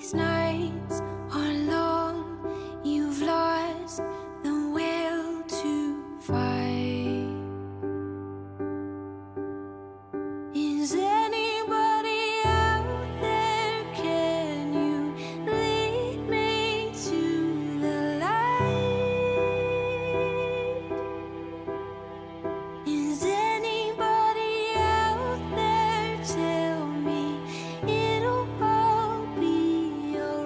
these nights are long, you've lost the will to fight. Is anybody out there? Can you lead me to the light? Is anybody out there? Tell me it'll all be alright.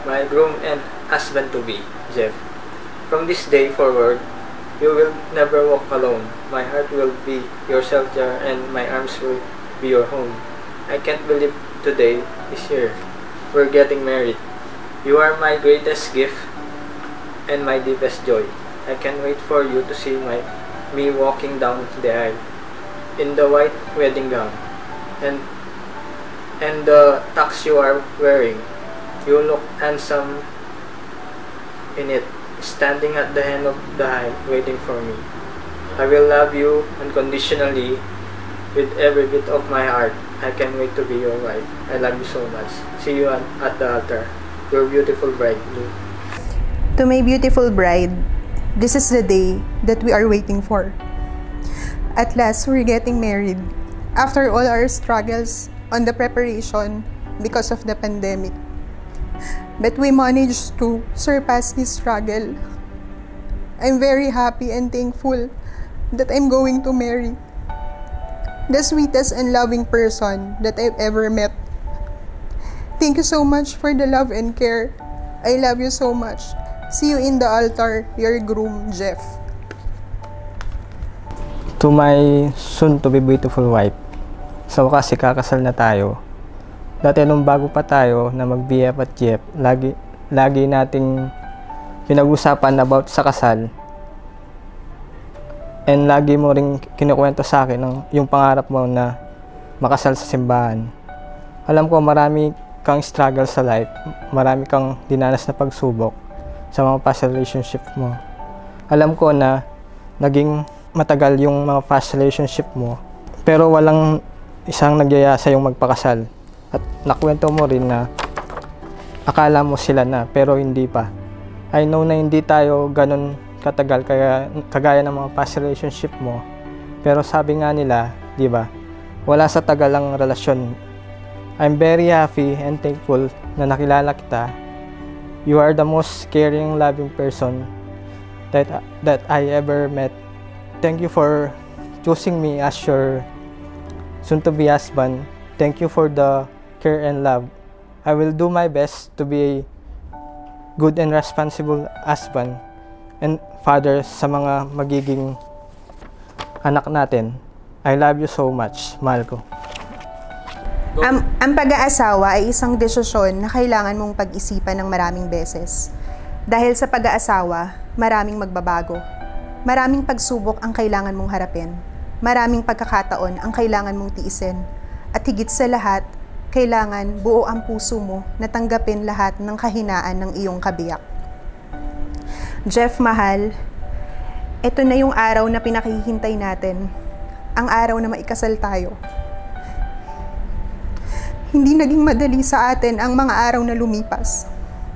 my groom and husband-to-be, Jeff. From this day forward, you will never walk alone. My heart will be your shelter and my arms will be your home. I can't believe today is here. We're getting married. You are my greatest gift and my deepest joy. I can't wait for you to see me walking down the aisle in the white wedding gown and the tux you are wearing. You look handsome in it, standing at the end of the aisle waiting for me. I will love you unconditionally with every bit of my heart. I can't wait to be your wife. I love you so much. See you at the altar. Your beautiful bride, Lou. To my beautiful bride, this is the day that we are waiting for. At last, we're getting married. After all our struggles on the preparation because of the pandemic. But we managed to surpass this struggle. I'm very happy and thankful that I'm going to marry the sweetest and loving person that I've ever met. Thank you so much for the love and care. I love you so much. See you in the altar, your groom, Jeff. To my soon-to-be beautiful wife, sa wakas ikakasal na tayo. Dati nung bago pa tayo na mag-BF at Jeff, lagi nating pinag-usapan about sa kasal. And lagi mo ring kinukwento sa akin yung pangarap mo na makasal sa simbahan. Alam ko marami kang struggle sa life, marami kang dinanas na pagsubok sa mga past relationship mo. Alam ko na naging matagal yung mga past relationship mo, pero walang isang nagyaya sa yung magpakasal. At nakwento mo rin na akala mo sila na, pero hindi pa. I know na hindi tayo ganun katagal kagaya ng mga past relationship mo, pero sabi nga nila, di ba, wala sa tagal ang relasyon. I'm very happy and thankful na nakilala kita. You are the most caring, loving person that I ever met. Thank you for choosing me as your soon-to-be husband. Thank you for the care and love. I will do my best to be a good and responsible husband and father sa mga magiging anak natin. I love you so much, mahal ko. Ang pag-aasawa ay isang desisyon na kailangan mong pag-isipan ng maraming beses. Dahil sa pag-aasawa, maraming magbabago. Maraming pagsubok ang kailangan mong harapin. Maraming pagkakataon ang kailangan mong tiisin. At higit sa lahat, kailangan buo ang puso mo na tanggapin lahat ng kahinaan ng iyong kabiyak. Jeff, mahal, ito na yung araw na pinakihintay natin. Ang araw na maikasal tayo. Hindi naging madali sa atin ang mga araw na lumipas.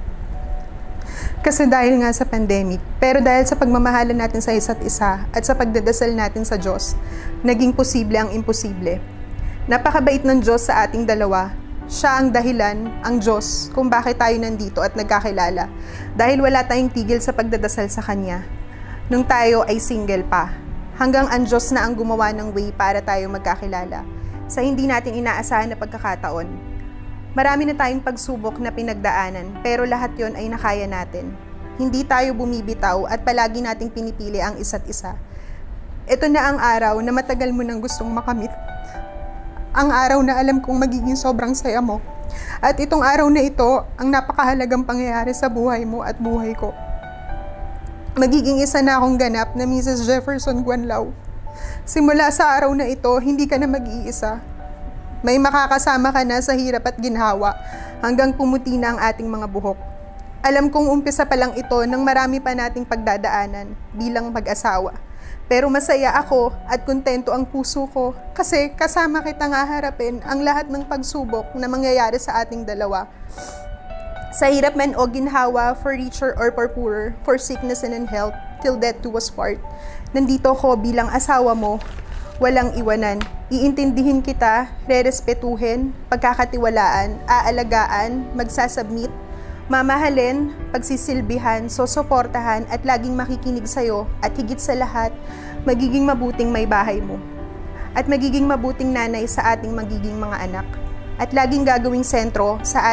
Kasi dahil nga sa pandemic, pero dahil sa pagmamahalan natin sa isa't isa at sa pagdadasal natin sa Diyos, naging posible ang imposible. Napakabait ng Diyos sa ating dalawa. Siya ang dahilan, ang Diyos, kung bakit tayo nandito at nagkakilala. Dahil wala tayong tigil sa pagdadasal sa Kanya. Nung tayo ay single pa. Hanggang ang Diyos na ang gumawa ng way para tayo magkakilala. Sa hindi natin inaasahan na pagkakataon. Marami na tayong pagsubok na pinagdaanan, pero lahat yon ay nakaya natin. Hindi tayo bumibitaw at palagi nating pinipili ang isa't isa. Ito na ang araw na matagal mo nang gustong makamit. Ang araw na alam kong magiging sobrang saya mo. At itong araw na ito, ang napakahalagang pangyayari sa buhay mo at buhay ko. Magiging isa na akong ganap na Mrs. Jefferson Guanlao. Simula sa araw na ito, hindi ka na mag-iisa. May makakasama ka na sa hirap at ginhawa hanggang pumuti na ang ating mga buhok. Alam kong umpisa pa lang ito nang marami pa nating pagdadaanan bilang mag-asawa. Pero masaya ako at kontento ang puso ko kasi kasama kitang haharapin ang lahat ng pagsubok na mangyayari sa ating dalawa. Sa hirap man o ginhawa, for richer or for poorer, for sickness and in health, till death do us part. Nandito ko bilang asawa mo, walang iwanan. Iintindihin kita, rerespetuhin, pagkakatiwalaan, aalagaan, magsasubmit, mamahalin, pagsisilbihan, susuportahan at laging makikinig sa'yo at higit sa lahat, magiging mabuting may bahay mo. At magiging mabuting nanay sa ating magiging mga anak. At laging gagawing sentro sa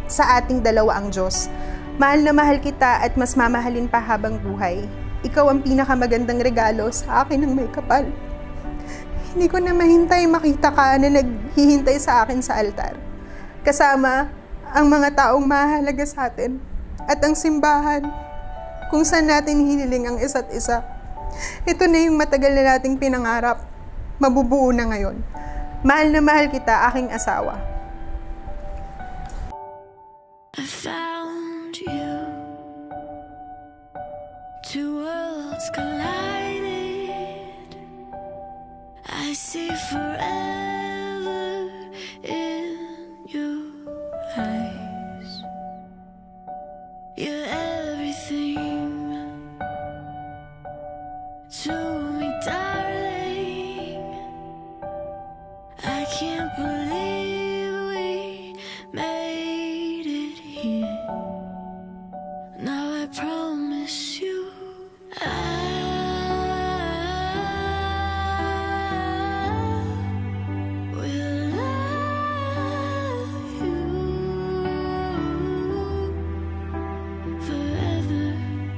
Sa ating dalawa ang Diyos. Mahal na mahal kita at mas mamahalin pa habang buhay. Ikaw ang pinakamagandang regalo sa akin ng may kapal. Hindi ko na mahintay makita ka na naghihintay sa akin sa altar. Kasama ang mga taong mahalaga sa atin at ang simbahan kung saan natin hiniling ang isa't isa. Ito na yung matagal na nating pinangarap. Mabubuo na ngayon. Mahal na mahal kita, aking asawa. I found you. Two worlds collided. I see forever in your eyes. You're everything to me, darling. I can't believe we made it here. Now I promise you I will love you forever.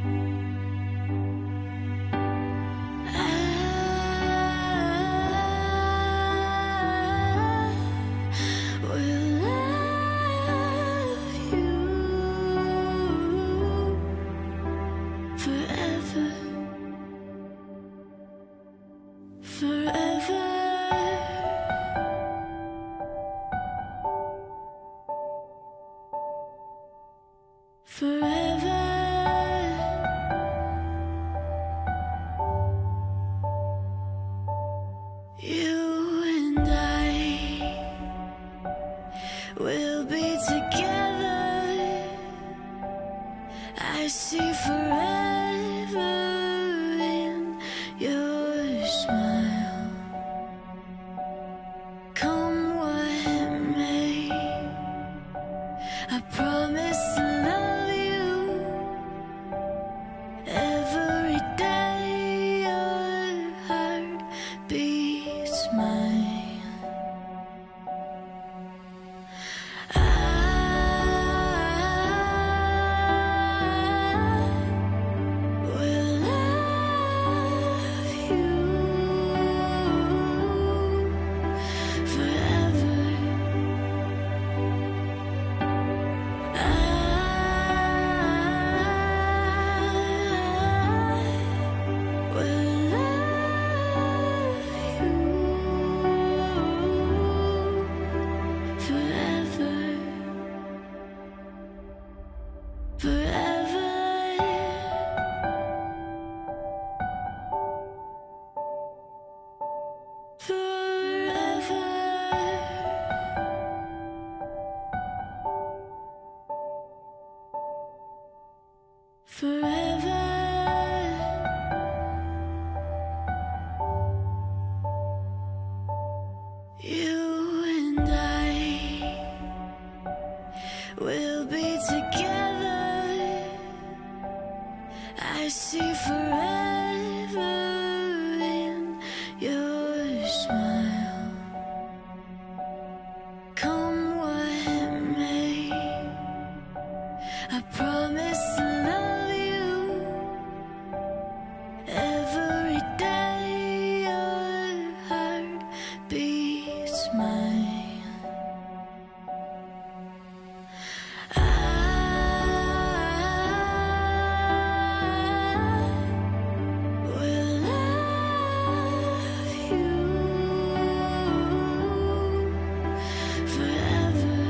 Forever. You and I will be together. I see forever in your smile. Come what may, I promise to love you every day. Your heart beats mine. I will love you forever. Forever. You and I will be together. I see forever in your smile. Come what may, I promise to love you every day. Your heart beats mine. I will love you forever.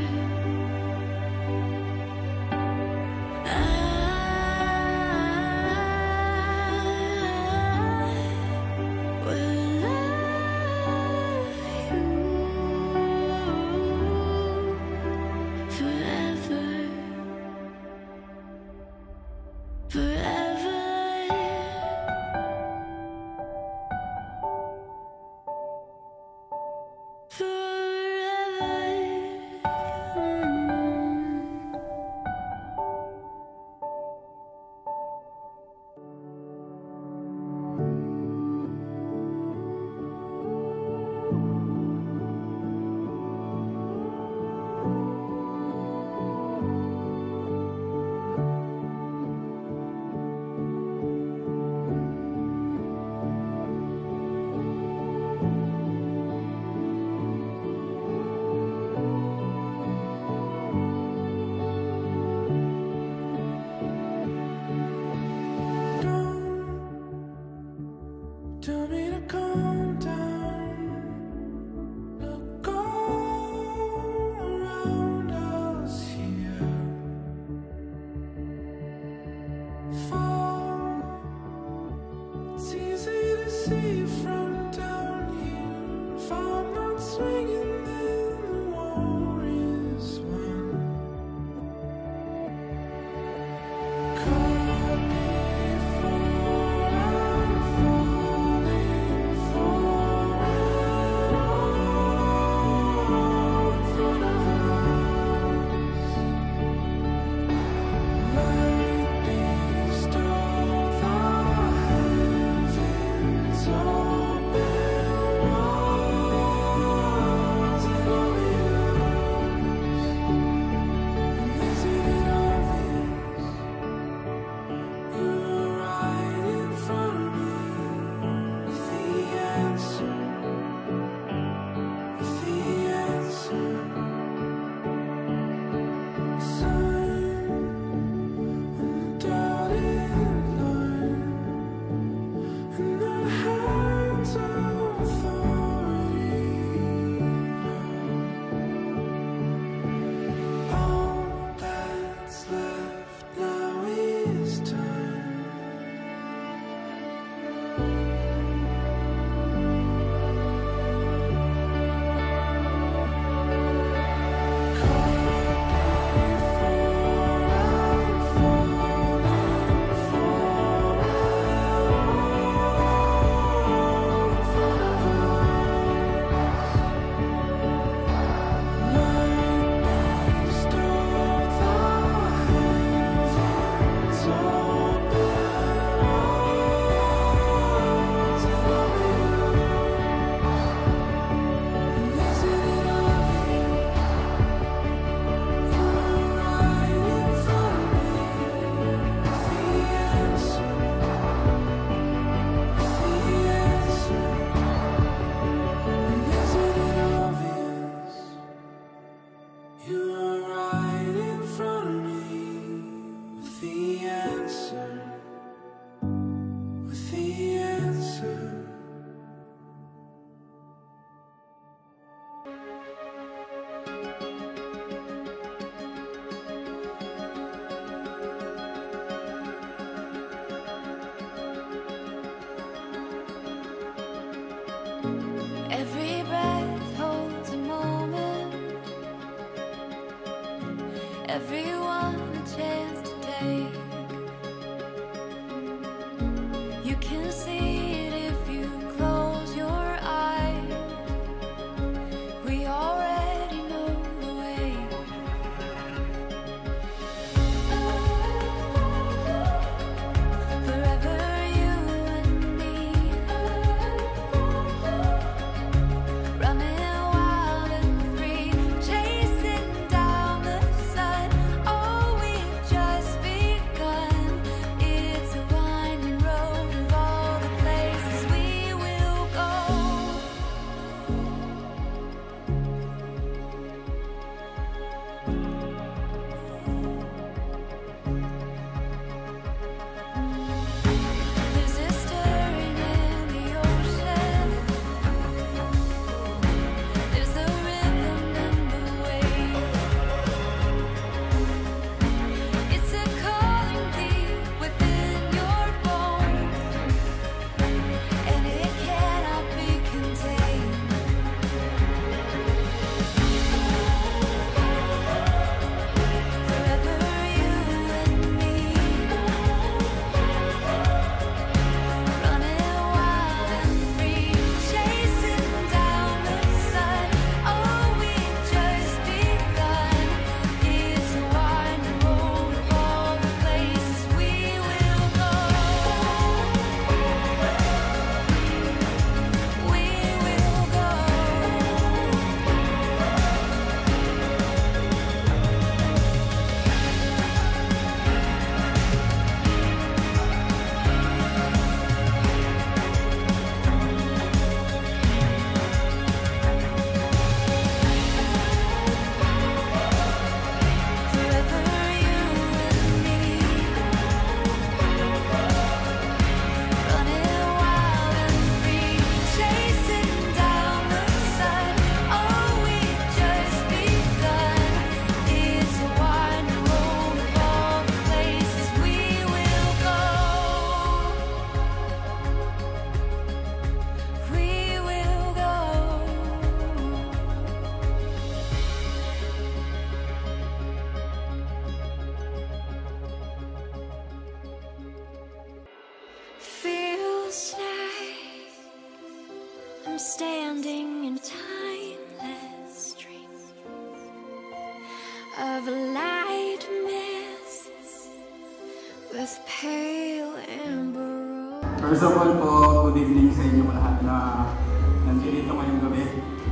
everyone a chance to take. You can see it if you close your eyes. We already know the way. Forever you and me, running wild and free, chasing down the sun. Oh, we've just begun. It's a winding road of all the places we will go. There's a stirring in the ocean. There's a rhythm in the waves. It's a calling deep within your bones, and it cannot be contained. Forever you and me, running wild and free, chasing down the sun. Oh, we've just begun. It's a winding road of all the places we will go. We will go. Forever you and me, running wild and free, chasing down the sun. Oh, we've just begun. It's a winding road of all the places we will go. We will go. Feels like I'm standing in a timeless dream of light mists with pale amber rose. First of all po, good evening sa inyo lahat na nandito ngayong gabi.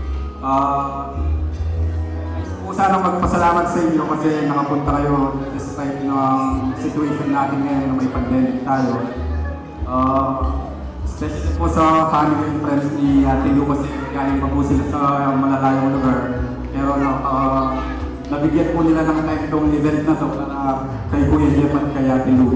Gusto po sana magpasalamat sa inyo kasi nakapunta kayo despite ng situation natin ngayon na may pandemic tayo. Especially po sa family and friends ni Ate Lu kasi galing pa po sila sa malalayong lugar. Pero nabigyan po nila ng time itong event na to para kay Kuya Jeff at kay Ate Lu.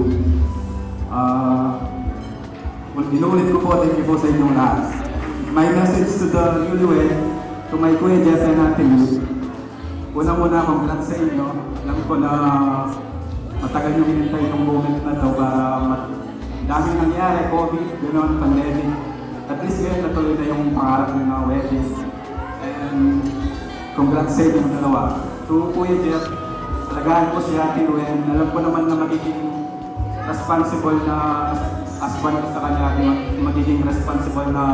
Inuulit ko po, thank you po sa inyong lahat. My message to the newlywed, to my Kuya Jeff and Ate Lu. Unang-una, congrats sa inyo. Alam ko na matagal nyo hinintay itong moment na to para daming nangyari, COVID, gano'n, pandemic. At least ngayon natuloy na yung pangarap ng mga wedding. And congrats sa inyong dalawa. To Kuya Jeff, talagaan ko si Ate Lu and alam ko naman na magiging responsible na husband sa kanya, magiging responsible na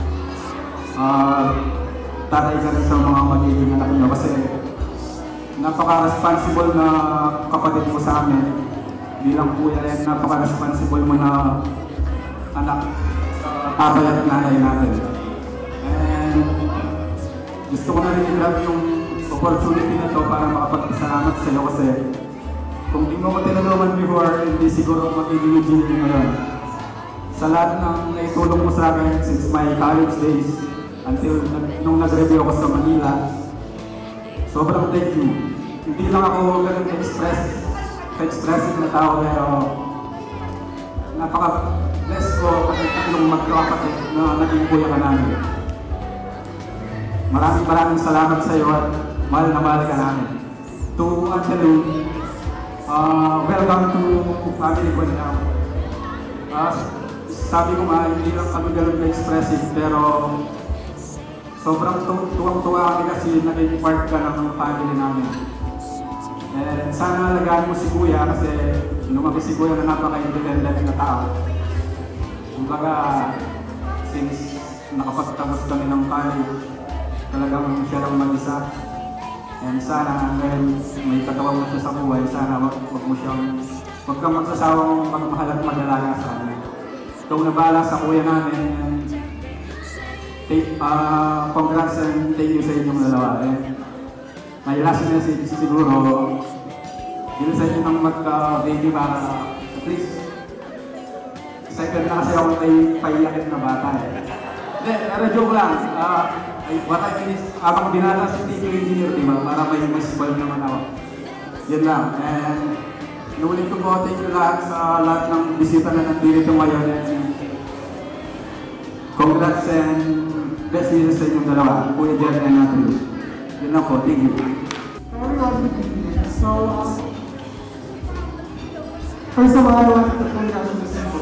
tatay ka rin sa mga magiging anak niyo kasi napaka-responsible na kapatid mo sa amin bilang kuya yan, napaka-responsible mo na anak sa tatay at nanay natin. And gusto ko na rin i-grab yung opportunity na to para makapagpasalamat sa iyo kasi kung di mo ko tinulungan before, hindi siguro magiging yung ngayon. Sa lahat ng naitulong mo sa akin since my college days until nung nag-review ako sa Manila, sobrang thank you. Hindi lang ako ganun expressive na tao pero napaka-bless ko at tatlong magkakapatid na naging kuya ka namin. Maraming salamat sa iyo at mahal na mahal ka namin. To Ate Lu, welcome to Family Bonao. Sabi ko nga, hindi lang kami ganun ka-expressive pero sobrang tuwang-tuwa kami kasi naging part ka ng family namin. And sana alagaan mo si Kuya kasi lumaki si Kuya na napaka-independent na tao. Kumbaga, since nakapagtapos kami ng college, talagang siya lang mag-isa. And sana ngayon may katawan mo siya sa buhay, sana wag kang magsasawang magmahal at mag-alaga sa amin. Ikaw na bahala sa kuya namin. And congrats and thank you sa inyong dalawa. And my last message siguro, bilisan nyo nang magka-baby para at least second na kasi ako may paiyakit na bata eh. Pero joke lang, what I mean is, habang binata si TV engineer, diba? Para may spoil naman ako. Yan lang. And inulit ko po, thank you sa lahat ng bisita na nandito ngayon. And congrats and best wishes sa inyong dalawa, Kuya Jeff and Natalie. Yun lang po, thank you. Everyone would be here. So, first of all, I wanted to congratulate you.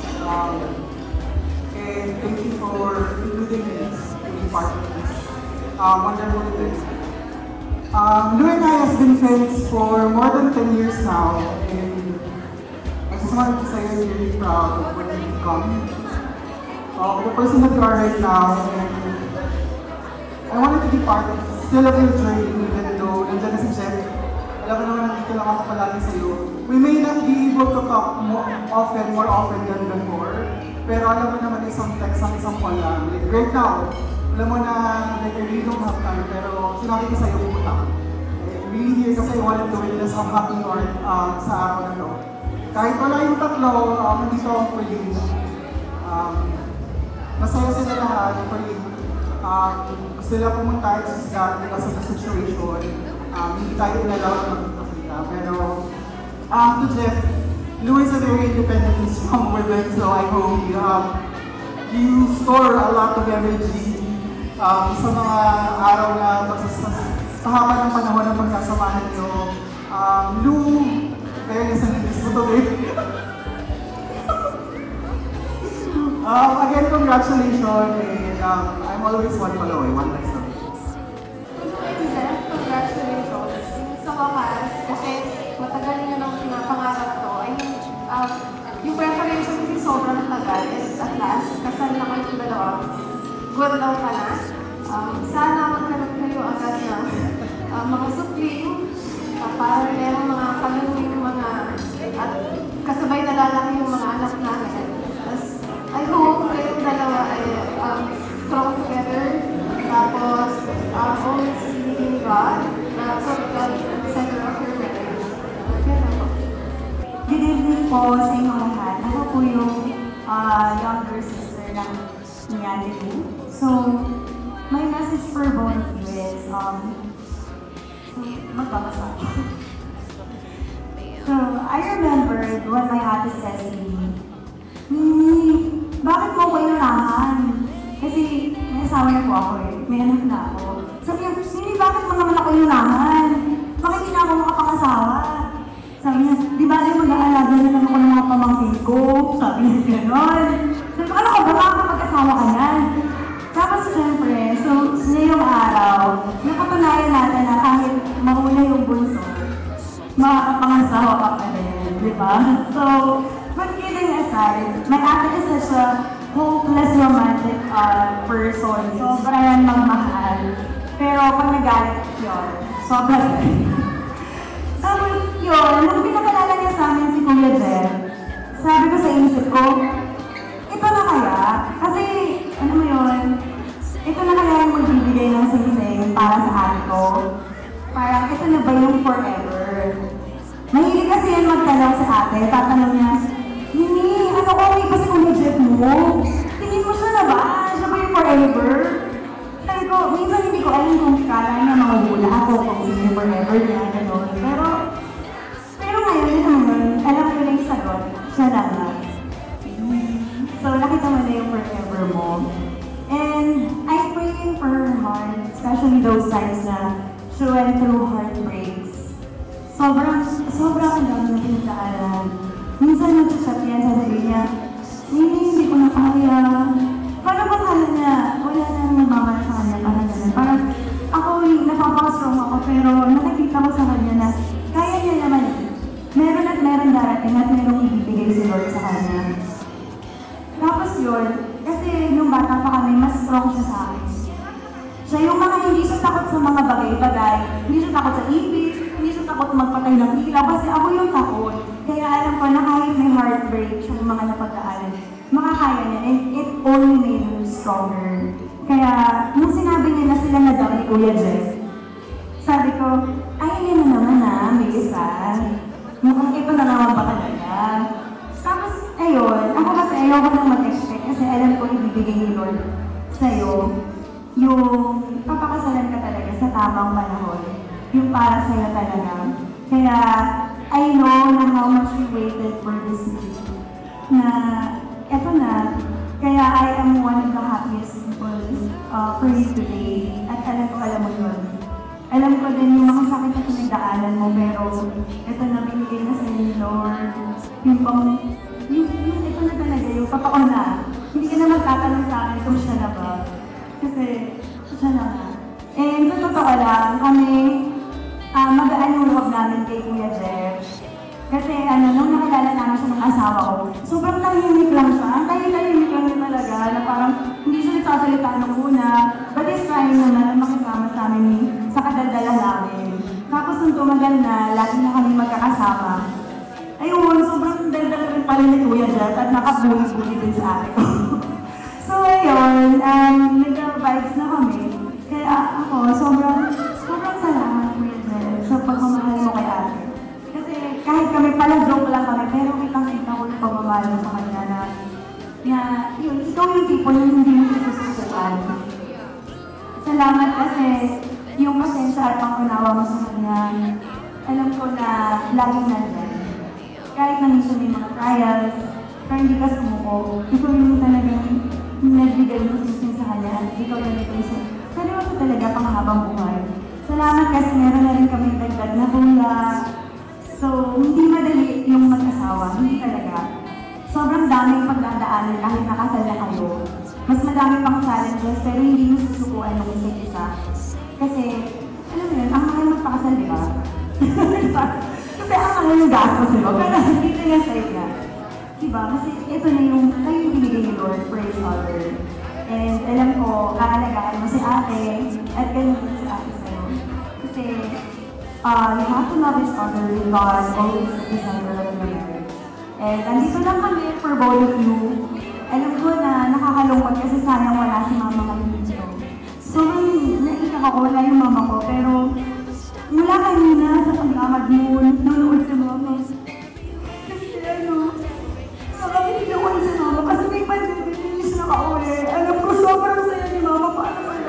And thank you for including me to be part of this wonderful event. Lou and I have been friends for more than 10 years now, and I just wanted to say I'm really proud of what you've become, the person that you are right now, and I wanted to be part of still of your journey, even though nandiyan na si Jeff. Alam ko naman nandito lang ako palagi sa'yo. We may not be able to talk more often than before, pero alam mo naman isang text, isang call lang. Like right now, alam mo na like, I really don't have time, pero sinabi ko sa'yo pumunta. I'm really here kasi I wanted to witness how happy you are sa araw na to. Kahit wala yung tatlo, nandito ako for you. Masaya sila lahat for you. Gusto nila pumunta sa Isda because of the situation. Hindi tayo inalaw na magkakita. Pero to Jeff, Lou is a very independent and strong woman, so I hope you store a lot of energy sa mga araw na sa haba ng panahon na pagsasamahan niyo. Lou, fairness and this mo to again, congratulations, and I'm always one follow away, one next time. Jeff, congratulations. Sa wakas, kasi matagal niyo nang pinapangarap to. I mean, yung preparation kasi sobrang tagal, and at last, kasal na kayo yung dalawa. Good daw ka na. Sana magkaroon kayo agad na mga supling, para meron mga kaluwing mga, at kasabay na lalaki yung mga anak namin. I hope kayong dalawa ay strong together, tapos always believing God, so God at the center of your marriage. Good evening po sa inyong lahat. Ako po yung younger sister ng ni Ate Lou. So, my message for both of you is, magbabasa ako. So, I remembered when my ate says to me, Mimi, bakit mo ko inunahan? Kasi may asawa na po ako eh. May anak na ako. Sabi niya, Mimi, bakit mo naman ako inunahan? Bakit hindi na ako makapangasawa? Sabi niya, di ba rin mag-aalaga na lang ako ng mga pamangkin ko? Sabi niya, gano'n. Sabi ko, ano ka ba? Makakapag-asawa ka na? Tapos syempre, so ngayong araw, napatunayan natin na kahit mauna yung bunso, makakapangasawa ka pa rin, di ba? So, but kidding aside, my ate is such a hopeless romantic person. Sobrang magmahal. Pero pag nagalit yun, sobrang tapos yun, nung pinakalala niya sa amin si Kuya Jeff, sabi ko sa isip ko, ito na kaya? Kasi, ano mo yun, ito na kaya yung magbibigay ng sing-sing para sa ate ko. Parang ito na ba yung forever? Mahilig kasi yun magtanong sa ate, tatanong niya, Mimi, ano okay ba si Kuya Jeff mo? Tingin mo siya na ba? Siya ba yung forever? Sabi ko, minsan hindi ko alam kung kala na mahuhula ako kung sino yung forever niya, gano'n. Pero ngayon, yun naman, alam ko na yung sagot, siya lang na. So, nakita mo na yung forever mo. And I'm praying for her heart, especially those times na she went through heartbreaks. Sobrang ang dami na pinagdaanan. Minsan nag-chat yan, sasabihin niya, Mimi, hindi ko na kaya. Paano ba kala niya? Wala na nagmamahal sa kanya, parang gano'n. Parang ako, napapaka-strong ako, pero nakikita ko sa kanya na kaya darating at merong ibibigay si Lord sa kanya. Tapos yun, kasi nung bata pa kami, mas strong siya sa akin. Siya yung mga hindi siya takot sa mga bagay-bagay, hindi siya takot sa ipis, hindi siya takot magpatay ng ilaw, kasi ako yung takot. Kaya alam ko na kahit may heartbreak siya mga napagdaanan, makakaya niya, and it only made her stronger. Kaya, nung sinabi niya na sila na daw ni Kuya Jeff, sabi ko, ay, yan na naman may isa. Mukhang ito na naman ba talaga? Tapos, ayun, ako kasi ayoko nang mag-expect kasi alam ko ibibigay ni Lord sa'yo yung papakasalan ka talaga sa tamang panahon. Yung para sa'yo talaga. Kaya, I know na how much you waited for this day. Na, eto na. Kaya I am one of the happiest people for you today. At alam mo yun. Alam ko din yung mga sakit na pinagdaanan mo, pero ito na binigay na sa ni Lord. Yung ito na talaga, yung totoo na. Hindi ka na magtatanong sa akin kung siya na ba. Kasi, siya na nga. And sa totoo lang, kami, magaan yung loob namin kay Kuya Jeff. Kasi nung nakilala namin siya ng asawa ko, sobrang tahimik lang siya. Ang tahimik lang niya talaga, na parang hindi siya nagsasalita nung una. But this time naman, na makisama sa amin sa kadaldala namin. Tapos nung tumagal na, lagi na kami magkakasama. Ayun, sobrang daldal rin pala ni Kuya Jeff at nakabuli-buli din sa akin. So ayun, nag-vibes na kami. Kaya ako, sobrang salamat Kuya Jeff sa pagmamahal mo kay ate. Kahit kami pala joke lang kami, pero kitang-kita ko yung pagmamahal sa kanya na yun, ikaw yung tipo na hindi mo sususukan. Salamat kasi yung pasensya at pangunawa mo sa kanya, alam ko na laging nandyan. Kahit na minsan may mga trials, pero hindi ka sumuko, ikaw yung talagang nagbigay mo sa kanya at ikaw yung ito seryoso talaga panghabang buhay. Salamat kasi meron na rin kami dagdag na kuya. So, hindi madali yung mag-asawa, hindi talaga. Sobrang daming pagdadaanan kahit nakasal na kayo. Mas madami pang challenges pero hindi mo susukuan ng isa't isa. Kasi, alam mo yun, ang mahal magpakasal, di ba? Kasi ang mahal yung gastos, di ba? Pero hindi na yung side na. Diba? Kasi ito na yung kayo yung binigay ni Lord for each other. And alam ko, aalagaan mo si ate at ganun din si ate sa'yo. Kasi, you have to love each other with God always at the center of your marriage. And andito lang kami for both of you. Alam ko na nakakalungkot kasi sayang wala si mama ngayon dito. So, naiiyak ako, wala yung mama ko. Pero, mula kanina sa pag-amad mo, nunood sa mama. Kasi nakakabili ako sa mama kasi may pandemic na ka-uwi. Alam ko, sobrang saya ni mama para sa'yo.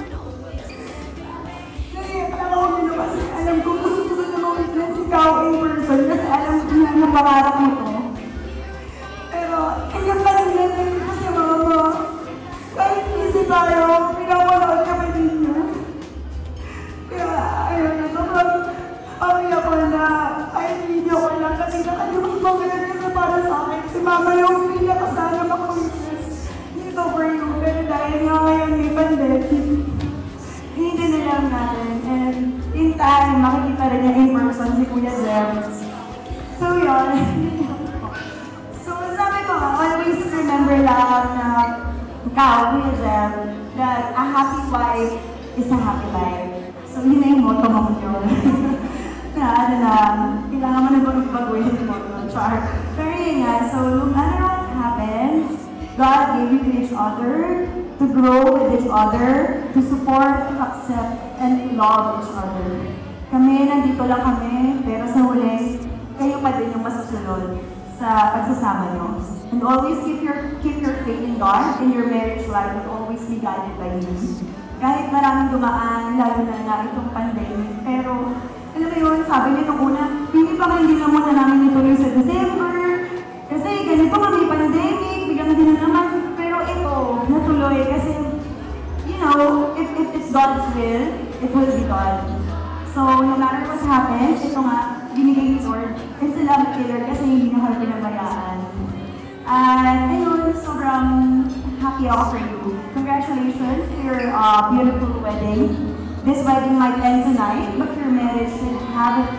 Kasi alam ko gusto na mawitness ikaw in person kasi alam ko na napangarap mo to. Pero, iyak ka lang yan ko si mama. Kahit busy tayo, pinapanood kami ninyo. Kaya, ayun na, sobrang ako na, kahit video ko lang kasi nakalimutan ko ganun kasi para sa akin. Si mama yung pinakasana makawitness dito for you. Pero dahil nga ngayon may pandemic, hindi na lang natin. And in time, makikita rin niya in person si Kuya Jeff. So yun. So sabi ko, always remember lang na ikaw, Kuya Jeff, that a happy wife is a happy life. So yun na yung motto mo yun. Kailangan mo na bago-baguhin yung motto, char. Pero yun nga, so no matter what happens, God gave you to each other, to grow with each other, to support, to accept, and to love each other. Kami, nandito lang kami, pero sa huli, kayo pa din yung masusunod sa pagsasama nyo. And always keep your faith in God, in your marriage life, and always be guided by Him. Kahit maraming dumaan, lalo na itong pandemic, pero alam mo yun, sabi niya nung una, hindi na muna namin ituloy sa December, kasi ganito may pandemic, biglang din na naman, pero ito, natuloy kasi, you know, if it's God's will, it will be done. So, no matter what happens, ito nga, binigay ni Lord, it's a love killer kasi hindi na kayo pinabayaan. At ayun, sobrang happy ako for you. Congratulations to your beautiful wedding. This wedding might end tonight, but your marriage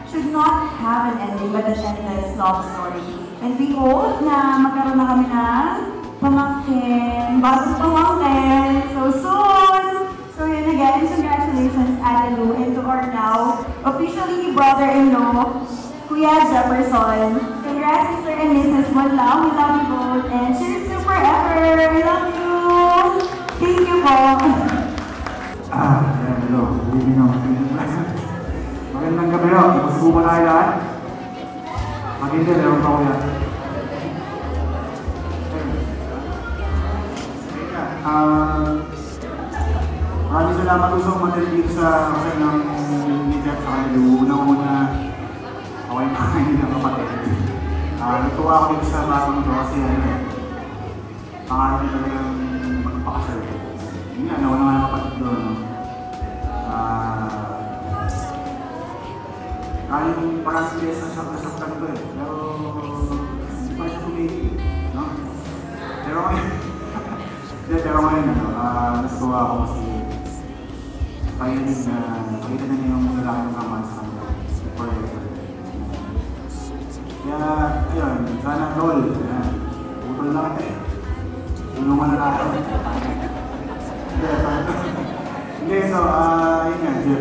should not have an ending but an endless love story. And we hope na magkaroon na kami ng pamangkin, bagong pamangkin, so soon! So yun again, congratulations Ate Lou, and to our now officially brother-in-law, Kuya Jefferson. Congrats Mr. and Mrs. Wala, we love you both, and cheers to forever! We love you! Thank you po! Hello. Good evening. Magandang gabi ho. Gusto mo na lahat? Maganda, meron pa ko yan. Maraming salamat po sa umattend dito sa kasal ng ni Jeff sa kanila. Unang-una, ako yung pakainin ng kapatid. Natuwa ako dito sa batang ito kasi pangarap nyo talagang magpakasal. Yun nga, nawala nga yung kapatid doon. Kaling parang yes na nasaktan ko eh. Pero hindi pa siya tumigil. No? Pero ngayon, natuwa ako kasi finally na nakita na niya yung lalaki ng kaman sa kanila forever. Kaya, ayun, sana tol. Putol na kita eh. Tulungan na tayo. Hindi, ito, yun nga, Jeff,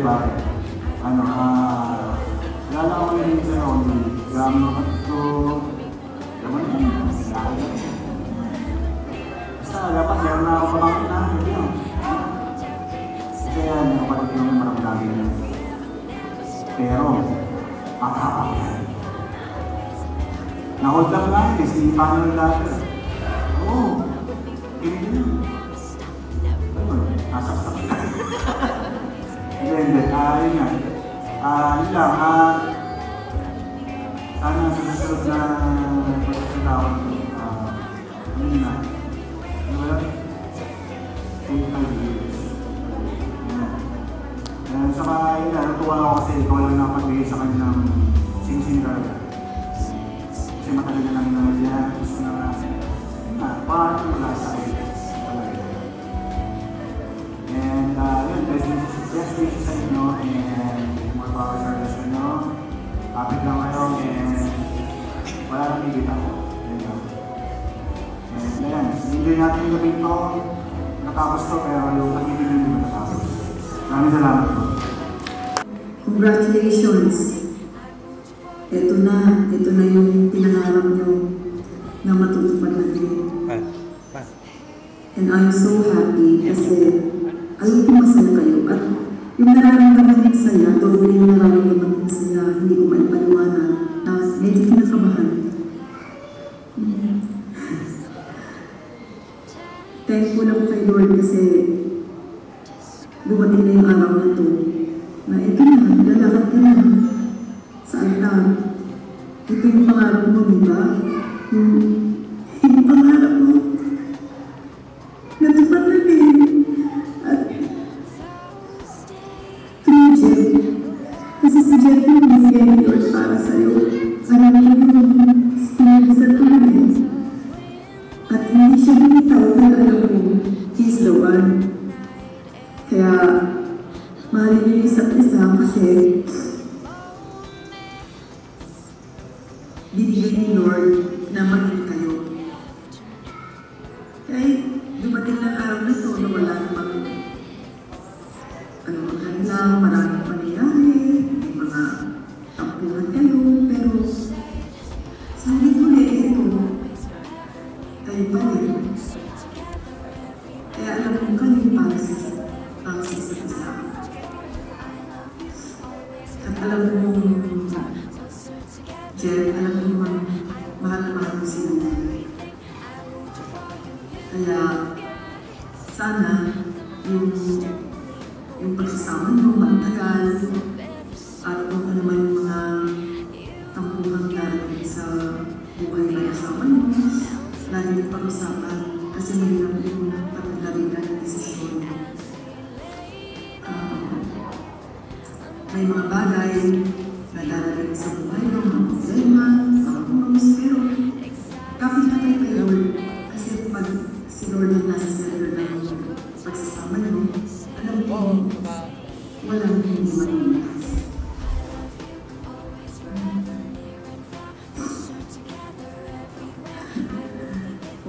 wala ako yun sa'yo, gamit ako ito, naman yun, basta dapat meron na ako pamangkin na, hindi yun. Kasi yan, yung kapatid yung maramdamin niya. Pero, matapang yan. Na-hold up nga yun, si Panel Lager. Oo, ganyan yun. Ayun, nasaksak na. Hindi, yun nga. Yun lang, sana sa susunod na pagkakataon ito, ano yun na, ano ba lang? 25 years. Saka yun na, natuwa ako kasi ikaw lang nakapagbigay sa kanya ng sing-sing talaga. Kasi matagal na lang na gusto na, yun na, parang wala sa akin. And yun, best wishes sa inyo and more power sa rest nyo. Kapit lang kayo and wala nang higit ako. And ayan, enjoy natin yung gabi ito. Natapos to pero yung pag-ibig hindi matatapos. Maraming salamat po. Congratulations! Ito na yung pinangarap nyo na matutupad natin. And I'm so happy kasi alam ko masaya kayo at yung nararamdaman ng saya, doble yung nararamdaman ng saya, hindi ko maipaliwanag na medyo kinakabahan. Thankful ako kay Lord kasi dumating na yung araw na to na ito na, lalakad ka na sa altar. Ito yung pangarap mo, di ba? Yung pangarap mo natupad na din. At Jeff, kasi si Jeff yung binigay ni Lord para sa'yo. Alam mo yung pinag-isat ko na eh. At hindi siya binitaw kaya alam mo, he's the one. Kaya, mahalin niyo yung isa't isa kasi binigay ni Lord na maging kayo. Kaya, dumating ng araw na ito na wala namang lang, maraming pangyayari, may mga tampuhan kayo, pero sa huli ito, kayo pa rin. Kaya alam mo kayo para sa isa't isa. At alam mo, Jeff, alam mo mahal na mahal mo sila. Kaya sana yung pagsasama nyo magtagal at kung ano man yung mga tampuhan darating sa buhay na kasama nyo, lagi yung pag-usapan kasi mahirap yung paglalagay ng desisyon. May mga bagay na darating sa buhay nyo, mga problema, mga punos, pero kapit na kayo kay Lord kasi pag si Lord ang nasa center ng pagsasama nyo, alam mo, walang hindi malimutas.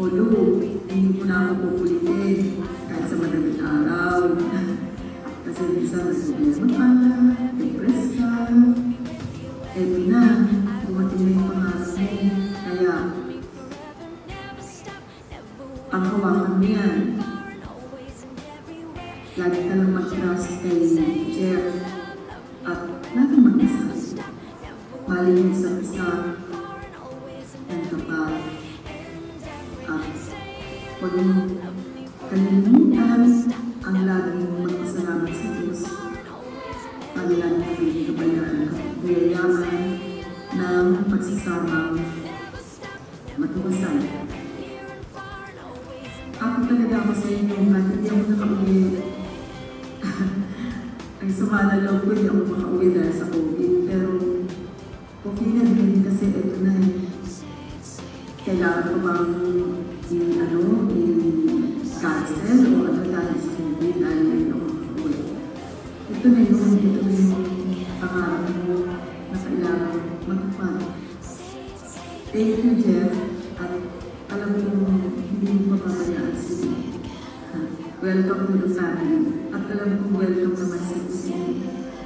Lulu, hindi mo na ako pupulitin kahit sa madaling araw. Kasi minsan may problema ka, depress ka. Eto na, dumating na yung pangarap mo. Kaya, ang hawakan mo yan. Lagi ka lang mag-trust kay Jeff at lagi mag-isa. Mali mo isa't isa ng kapal. At huwag mo kalilimutan ang laging magpasalamat sa Diyos. Palilan ka rin kabayaran ng pagsasamang matukasan. Ako talaga ako sa inyo, at hindi ako nakauwi. Ang sama na loob ko, hindi ako makauwi dahil sa COVID. Pero okay na din kasi ito na eh. Kailangan ko bang i-cancel o ano dahil sa COVID dahil hindi ako makauwi. Ito na yung pangarap mo na kailangan magpapad. Thank you, Jeff. At alam mo hindi mo mapabayaan sila. Welcome to the family. At alam ko welcome naman sa sila.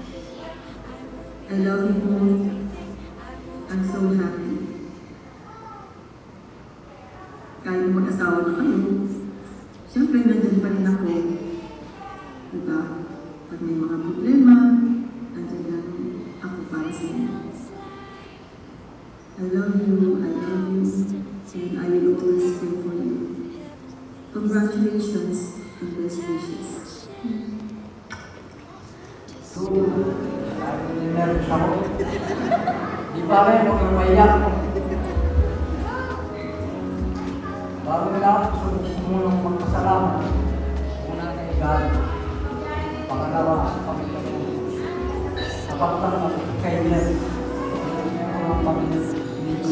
I love you both. I'm so happy. Kahit mag-asawa na kayo, siyempre nandyan pa rin ako. Diba? Pag may mga problema, nandyan lang ako para sa inyo. I love you, and I will always pray for you. Congratulations and best wishes. So, nag-nervous ako. Di ba rin, huwag kang maiyak. Bago nila, gusto mo nung magpasalamat. Una kay God. Pangalawa, sa pamilya ko. Sa pagtama, kay Jeff. Ang pamilya dito.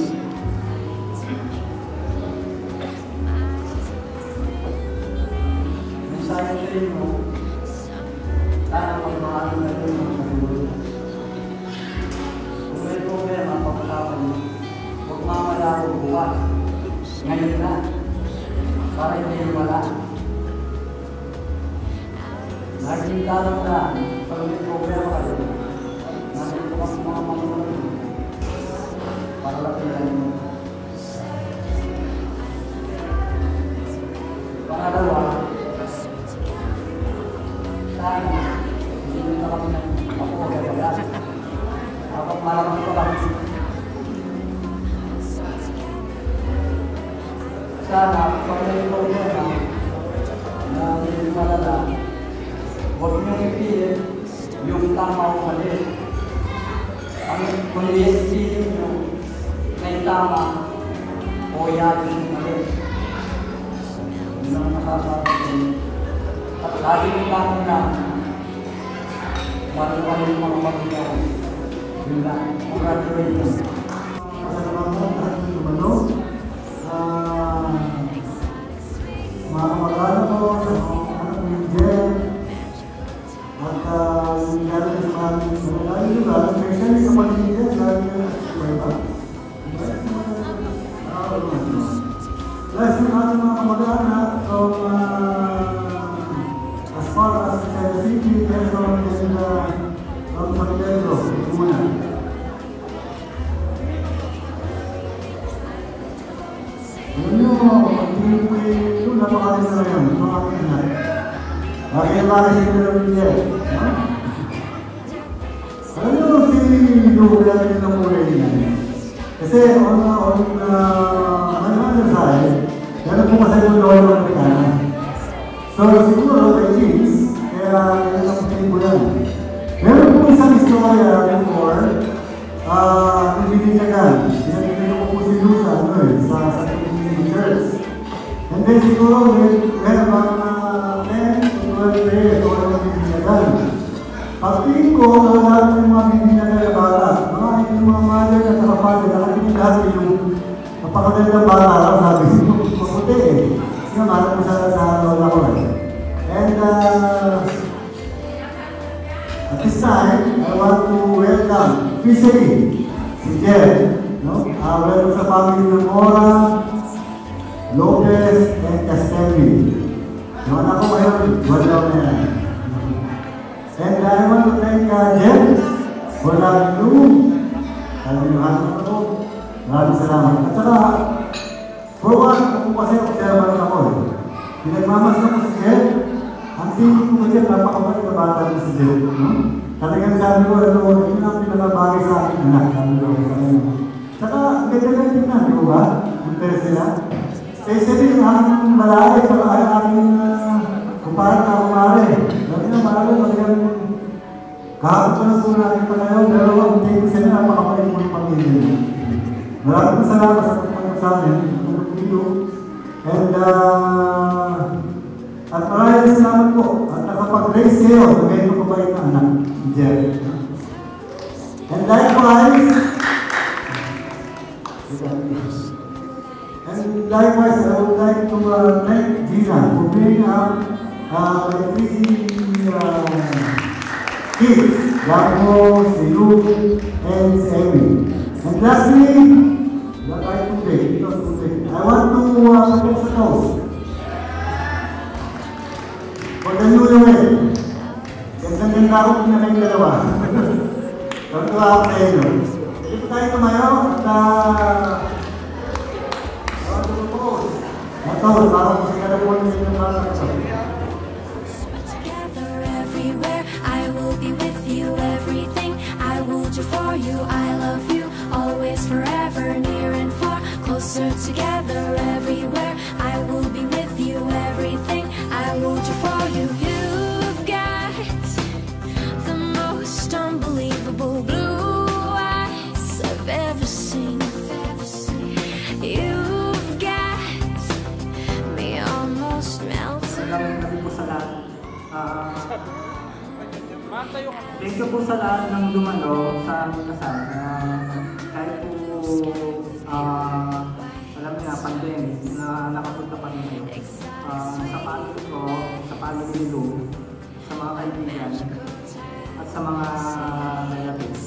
Mensahe sa inyo, sana magmahal na rin ang sarili. Kung may problema, pag-usapan niyo, huwag mamala ko bukas. Ngayon na, para hindi wala. Laging dalang pag may problema kayo, nandito ang mga mamulang para lapitan mo. Pangalawa, sana hindi na kami ng ako-gagagat. Kapag malakas ko lang, sana pag may problema na hindi malala, huwag niyong ipilit yung tama o mali. Kung ipilit niyo na yung tama o yan yung mali. Yun ang masasabi ko. At lagi yung tama na bago kayo yung mga pamilya ko. Yun lang. Congratulations. Pasalamat at lumano. Mga kamag-anak ko, sa mga anak ni Jeff, at yung gano'n sa mga lalim lugar, especially sa pag-ibig, lalo yung iba. Last yung ating mga kamag-anak from as far as the city, Quezon, and from San Pedro, Laguna. Alam nyo, pag-ibig ko yung napakalit na ngayon, ito ang aking anak. Kaya para siya na rin niya. Alam nyo, si Lula rin ang kulay niya. Kasi on my mother's side, meron po kasi yung lolo ng Amerikana. So siguro kay James, kaya nagkakasin ko yan. Meron po isang istorya before, nagbibigagan. Pinagbigagan ko po si Lusa sa church. And then siguro meron mga 10 to 12 days o nagbibigagan. Pagtingin ko, lahat ng mga bibinyagan na bata, yung mga mother at saka father, nakatingin lahat yung napakagandang bata lang, sabi ko, mabuti eh. Kasi nga, marap ko sa lola ko eh. And at this time, I want to welcome officially si Jeff. No? Welcome sa family ng Mora. Lopez and Castelli. Yung anak ko ngayon, wala na yan. And I want to thank Jeff for loving you. Alam niyo, alam ko. Maraming salamat. At saka, for one, kung kasi observant ako eh. Pinagmamasdan ko si Jeff. Ang tingin ko Jeff, napakabalik na bata ko si Jeff. Talagang sabi ko, ito na ang pinakabagay sa akin, anak. Sabi ko sa kanya. Tsaka, ganda-ganda tingnan, di ko ba? Interest nila. Especially yung aking malaki, tsaka ay aking kumparan na kumari. Sabi na, marami, talagang kahapon ko na po nakita kayo, pero ang tingin sila, napakabalik mo yung pamilya. Maraming salamat sa pagpunta sa amin, dito. And, at maraming salamat po. At nakapag-raise kayo, medyo kabait na anak, Jeff. And likewise, I would like to thank Gina for bringing up my three kids, Gabo, si Luke, and si Amy. And lastly, I want to propose a toast for the new year. Gandang-ganda ako na kayong dalawa. Tatuwa ako sa inyo. Dito tayo tumayo at I want to propose a toast para kung sigara po niyo yung mga Together everywhere, I will be with you. Everything I will do for you. I love you always, forever, near and far. Closer together everywhere, I will be with you. Everything I will do for you. You've got the most unbelievable blue eyes I've ever seen. You've got me almost melting. Thank you po sa lahat. Thank you po sa lahat ng dumalo sa aming kasal. Kahit po alam niya, pandemic na nakapunta pa rin kayo. Sa family ko, sa family ni Lou, sa mga kaibigan, at sa mga relatives.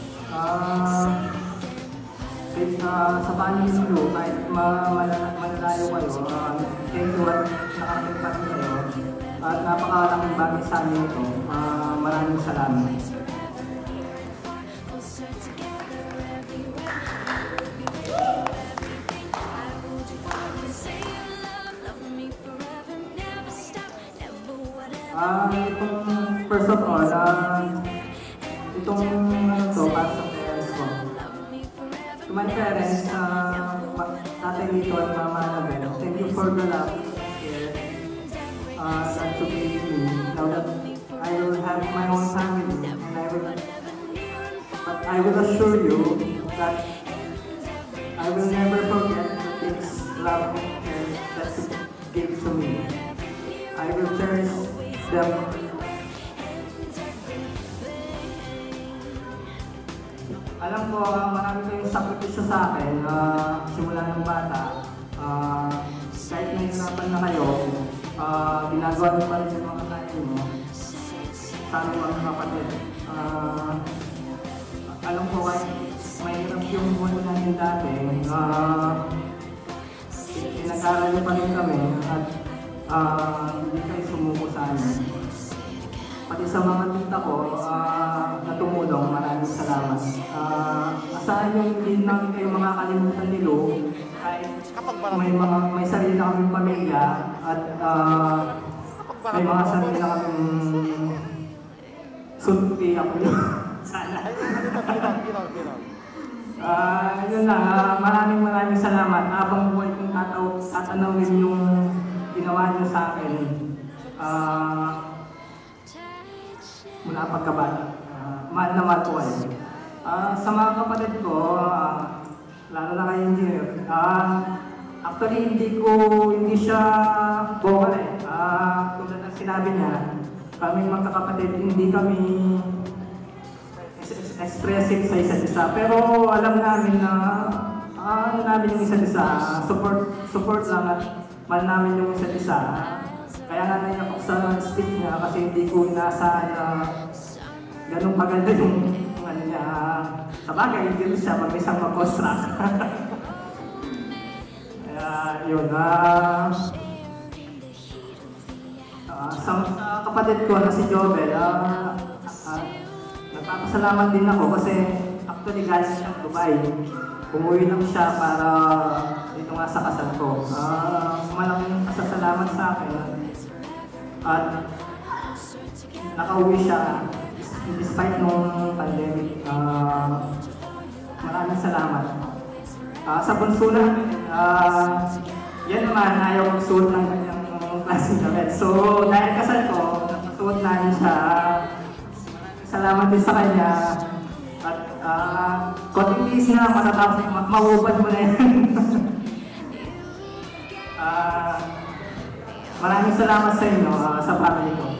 Sa family ni Lou, kahit malalayo kayo, thank you at nakakita pa rin kayo. At napakalaking bagay sa amin ito. Maraming salamat. First of all, itong para sa parents ko. To my parents, Tatay Lito at Mama Anabel, thank you for the love that you gave me. Now that I will have my own family, and I will assure you that I will never forget the things love that you gave to me. I will cherish them. Alam ko, marami kayong sakripisyo sa akin simula ng bata. Kahit nahihirapan na kayo, ginagawa niyo pa rin yung mga kaya mo sa aming mga kapatid. Alam ko, kahit mahirap yung buwan natin dati, pinag-aral niyo pa rin kami at hindi kayo sumuko sa amin. Pati sa mga tita ko na tumulong, maraming salamat. Asahan nyo hindi namin kayo makakalimutan ni Lou, kahit may sarili na kaming pamilya at may mga sarili na kaming sunti ako nyo. Sana. Yun lang, maraming salamat. Habang buhay kong tatanawin yung ginawa nyo sa akin. Mula pagkabata. Mahal na mahal ko kayo. Sa mga kapatid ko, lalo na kay Engineer, actually hindi siya vocal eh. Tulad ng sinabi niya, kaming magkakapatid, hindi kami expressive sa isa't isa. Pero alam namin na ano namin yung isa't isa, support lang at mahal namin yung isa't isa. Kaya nga naiyak ako sa speech niya kasi hindi ko inaasahan na ganun maganda yung ano niya. Sa bagay, hindi rin siya mag-isang mag-construct. Kaya Yun, sa kapatid ko na si Jobel, nagpapasalamat din ako kasi actually galing siyang Dubai. Umuwi lang siya para dito nga sa kasal ko. Malaking pasasalamat sa akin at nakauwi siya despite nung pandemic. Maraming salamat. Sa bunso namin, yan naman, ayaw magsuot ng kanyang klaseng damit. So, dahil kasal ko, napasuot namin siya. Salamat din sa kanya. At konting tiis na, matatapos, mahubad mo na yan. Maraming salamat sa inyo, sa family ko.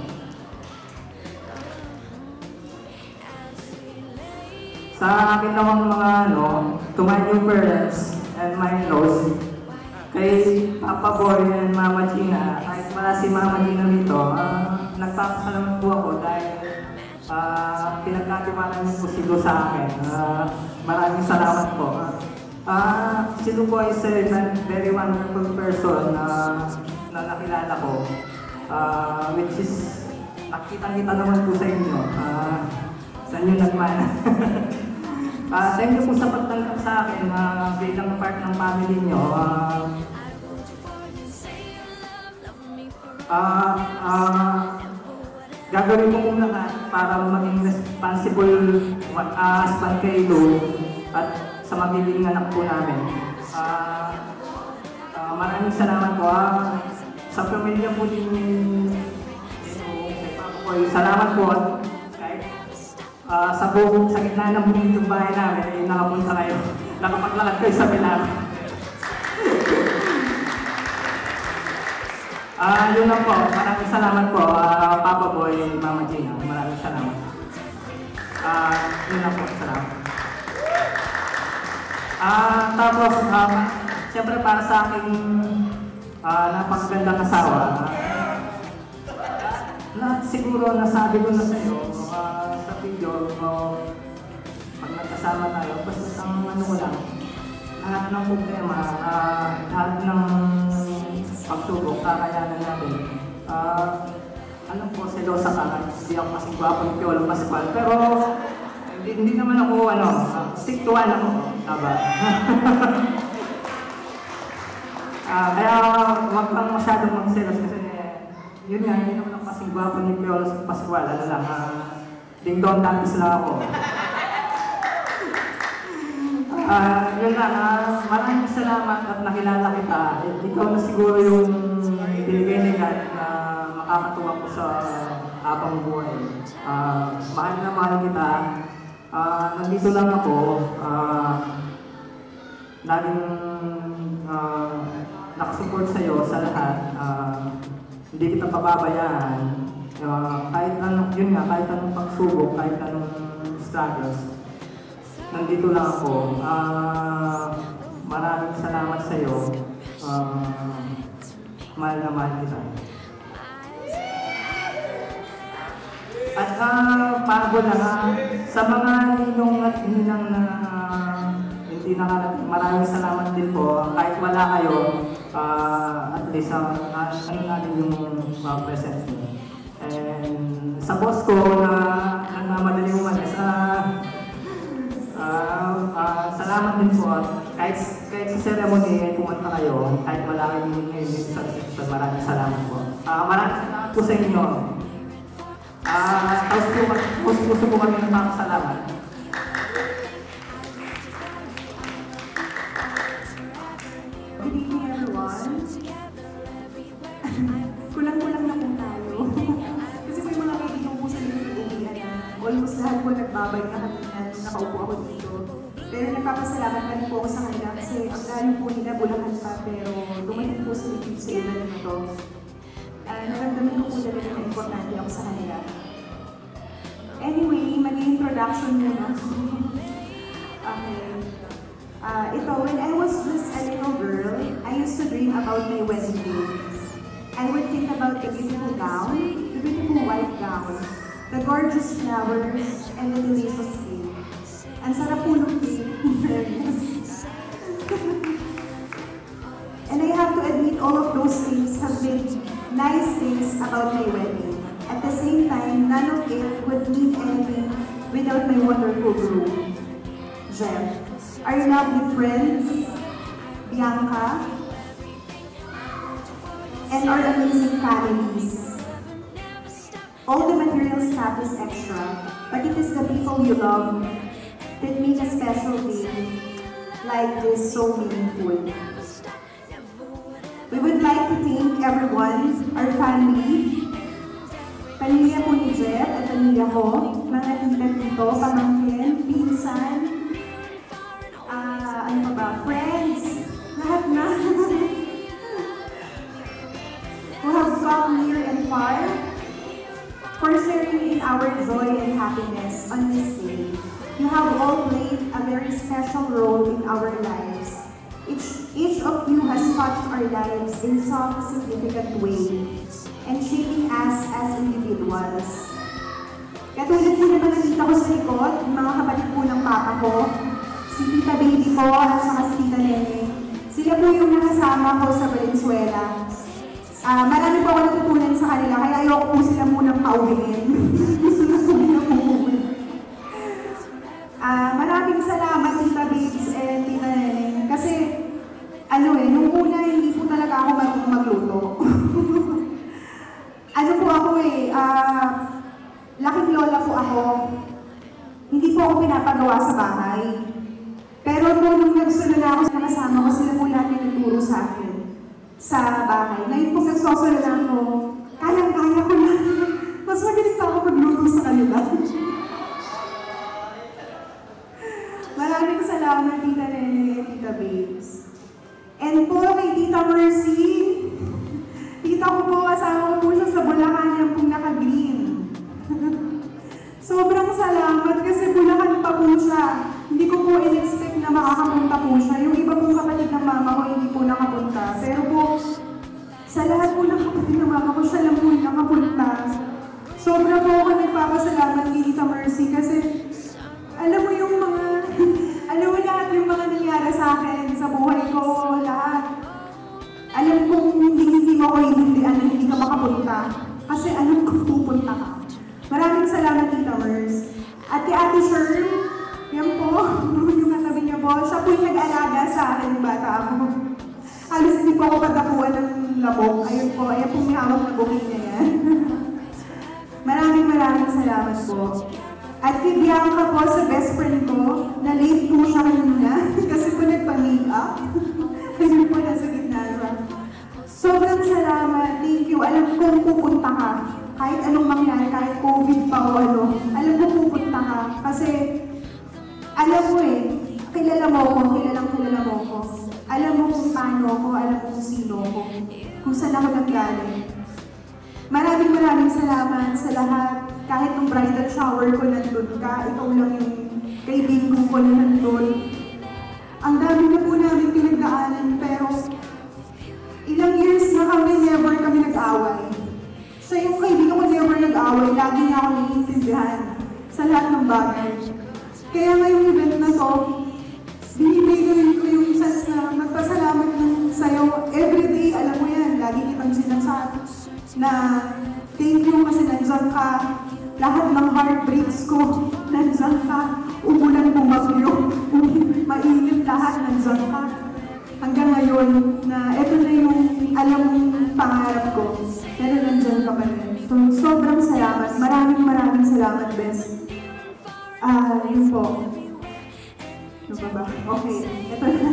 Sa akin namang mga to my new parents and my in-laws, kay Papa Boy and Mama Gina, kahit wala si Mama Gina nito, nagpapasalamat po ako dahil pinagkatiwanan niyo po si Lu sa akin. Maraming salamat po. Si Lu po is a very wonderful person na nakilala ko, which is nakita-kita naman po sa inyo. Sa inyo nagmana. Thank you po sa pagtanggap sa akin bilang part ng family nyo. Gagawin ko kung lahat para maging responsible husband kay Lu at sa magiging anak po namin. Maraming salamat po sa pamilya po din kay Papa Boy. Salamat po. Sa gitna ng bukid yung bahay namin ay nakapunta kayo. Nakapaglakad kayo sa Milano. Yun lang po. Maraming salamat po, Papa Boy, Mama Gina. Maraming salamat. Yun lang po. Salamat. Tapos, siyempre para sa aking napakagandang asawa, siguro nasabi ko na sa iyo, sa video, pag nagkasama tayo, basta ang ko lang, lahat ng problema, lahat ng pagsubok, kakayanan natin. Alam ko, selosa ka, hindi ako kasing gwapo ni Piolo Pascual, pero hindi naman ako, stick to one ako, taba. Kaya wag kang masyadong magselos kasi yun nga, hindi naman ako kasing gwapo ni Piolo Pascual, ding-dong dantis lang ako. Yun lang, maraming salamat at nakilala kita. Ikaw na siguro yung binigay ni God na makakatuwa ko sa habang buhay. Mahal na mahal kita. Nandito lang ako. Laging nakasupport sa'yo sa lahat. Hindi kita pababayaan. Kahit anong, yun nga, kahit anong pagsubok, kahit anong struggles, nandito lang ako. Maraming salamat sa iyo. Mahal na mahal kita. At pago na sa mga ninong at ninang na hindi nakarating, maraming salamat din po. Kahit wala kayo, at least ano natin yung present niyo. And sa boss ko na nagmamadali umalis, salamat din po. Kahit sa ceremony pumunta kayo, kahit wala kayong sa reception, maraming salamat po. Maraming salamat po sa inyo. Puso po kami nagpapasalamat. Good evening everyone. Kulang-kulang na po tayo. Kasi may mga kaibigan po sa nag-uuwian na almost lahat po nagbabay na kanina, nakaupo ako dito. Pero nagpapasalamat pa rin po ako sa kanila kasi ang galing po nila Bulacan pa pero dumating po sa likid sa event na to. Naramdaman ko po talaga na importante ako sa kanila. Anyway, mag-introduction muna ako. Okay. When I was just a little girl, I used to dream about my wedding day. I would think about the beautiful gown, the beautiful white gown, the gorgeous flowers, and the delicious cake. Ang sarap po ng cake, in fairness. And I without my wonderful groom, Jeff, our lovely friends, Bianca, and our amazing families. All the material stuff is extra, but it is the people you love that make a special day like this so meaningful. We would like to thank everyone, our family, pamilya po ni Jeff at pamilya ko, mga tita dito, pamangkin, pinsan, ano pa ba, friends, lahat na. Who have come near and far for sharing in our joy and happiness on this day. You have all played a very special role in our lives. Each of you has touched our lives in some significant way and shaping us as individuals. Katulad po naman ng tita ko sa likod, mga kapatid po ng papa ko, si tita baby ko at saka si tita Nene. Sila po yung nakasama ko sa Valenzuela. Marami po ako natutunan sa kanila, kaya ayoko po sila munang pauwiin. Gusto na po nila po. Maraming salamat tita Babes and tita Nene. Kasi, nung una hindi po talaga ako magluto. Po ako laking lola po ako. Hindi po ako pinapagawa sa bahay. Pero po nung nagsulo na ako, nakasama ko sila po lahat yung nagturo sa akin sa bahay. Ngayon po nagsosolo na ako, kayang-kaya ko na. Mas magaling pa ako magluto sa kanila. Maraming salamat, Tita Nene at Tita Babes. And po kay Tita Mercy, tita ko po, kasama ko po siya sa Bulacan yung pong naka-green. Sobrang salamat kasi Bulacan pa po siya. Hindi ko po in-expect na makakapunta po siya. Yung iba pong kapatid ng mama ko hindi po nakapunta. Pero po, sa lahat po ng kapatid ng mama ko, siya lang po nakapunta. Sobra po ako nagpapasalamat kay Tita Mercy kasi alam mo yung mga, alam mo lahat yung mga nangyari sa akin, sa buhay ko, lahat. Alam kong hindi mo ako hindi ka makapunta. Kasi alam kong pupunta ka. Maraming salamat, Tita Mercy. At kay Ate Sherm, yan po, yung katabi niya po, siya po yung nag-alaga sa akin yung bata ako. Halos hindi po ako patakuan ng labok. Ayun po, ayan po may hawak na booking niya yan. Maraming salamat po. At kay Bianca po, sa best friend ko, na late po siya kanina kasi po nagpa-make-up. Kasi po nasa gitna siya. Sobrang salamat, thank you. Alam kong pupunta ka. Kahit anong mangyari, kahit COVID pa o alam ko pupunta ka. Kasi alam mo kilala mo ko. Alam mo kung paano ako, alam mo kung sino ako, kung saan ako nanggaling. Maraming salamat sa lahat. Kahit nung bridal shower ko nandun ka, ikaw lang yung kaibigan ko na nandun. Ang dami na po namin pinagdaanan, pero ilang years na kami, never kami nag-away. Siya yung kaibigan ko never nag-away, lagi niya ako naiintindihan sa lahat ng bagay. Kaya ngayong event na to, binibigay ko yung chance na magpasalamat sa'yo. Everyday, alam mo yan, lagi kitang sinasabi na thank you kasi nandiyan ka. Lahat ng heartbreaks ko, nandiyan ka. Umulan bumagyo, mainit lahat, nandiyan ka. Hanggang ngayon, na eto na yung alam mong pangarap ko, pero nandiyan ka pa rin. So, sobrang salamat. Maraming salamat, Bes. Yun po. Ano ba? Okay, ito na.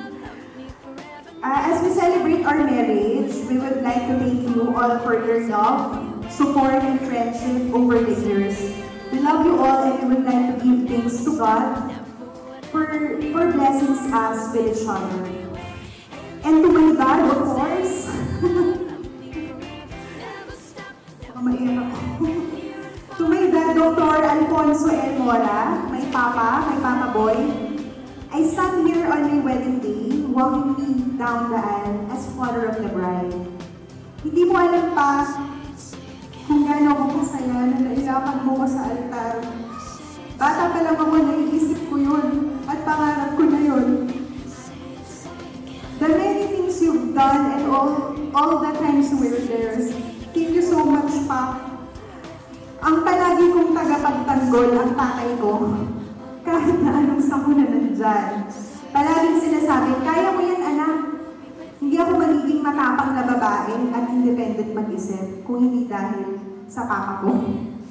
As we celebrate our marriage, we would like to thank you all for your love, support, and friendship over the years. We love you all and we would like to give thanks to God for blessing us with each other. And to my dad, of course. To my dad, Dr. Alfonso L. Mora, my Papa Boy, I stand here on my wedding day, walking me down the aisle as father of the bride. Hindi mo alam pa kung gano'n ako masaya na nailapan mo ko sa altar. Bata pa lang ako, naiisip ko yun at pangarap ko na yun. The many things you've done and all the times you were there. Thank you so much, Pa. Ang palagi kong pagtanggol ang tatay ko. Kahit na anong sakuna nandyan. Palaging sinasabi, kaya mo yan anak. Hindi ako magiging matapang na babae at independent mag-isip kung hindi dahil sa papa ko.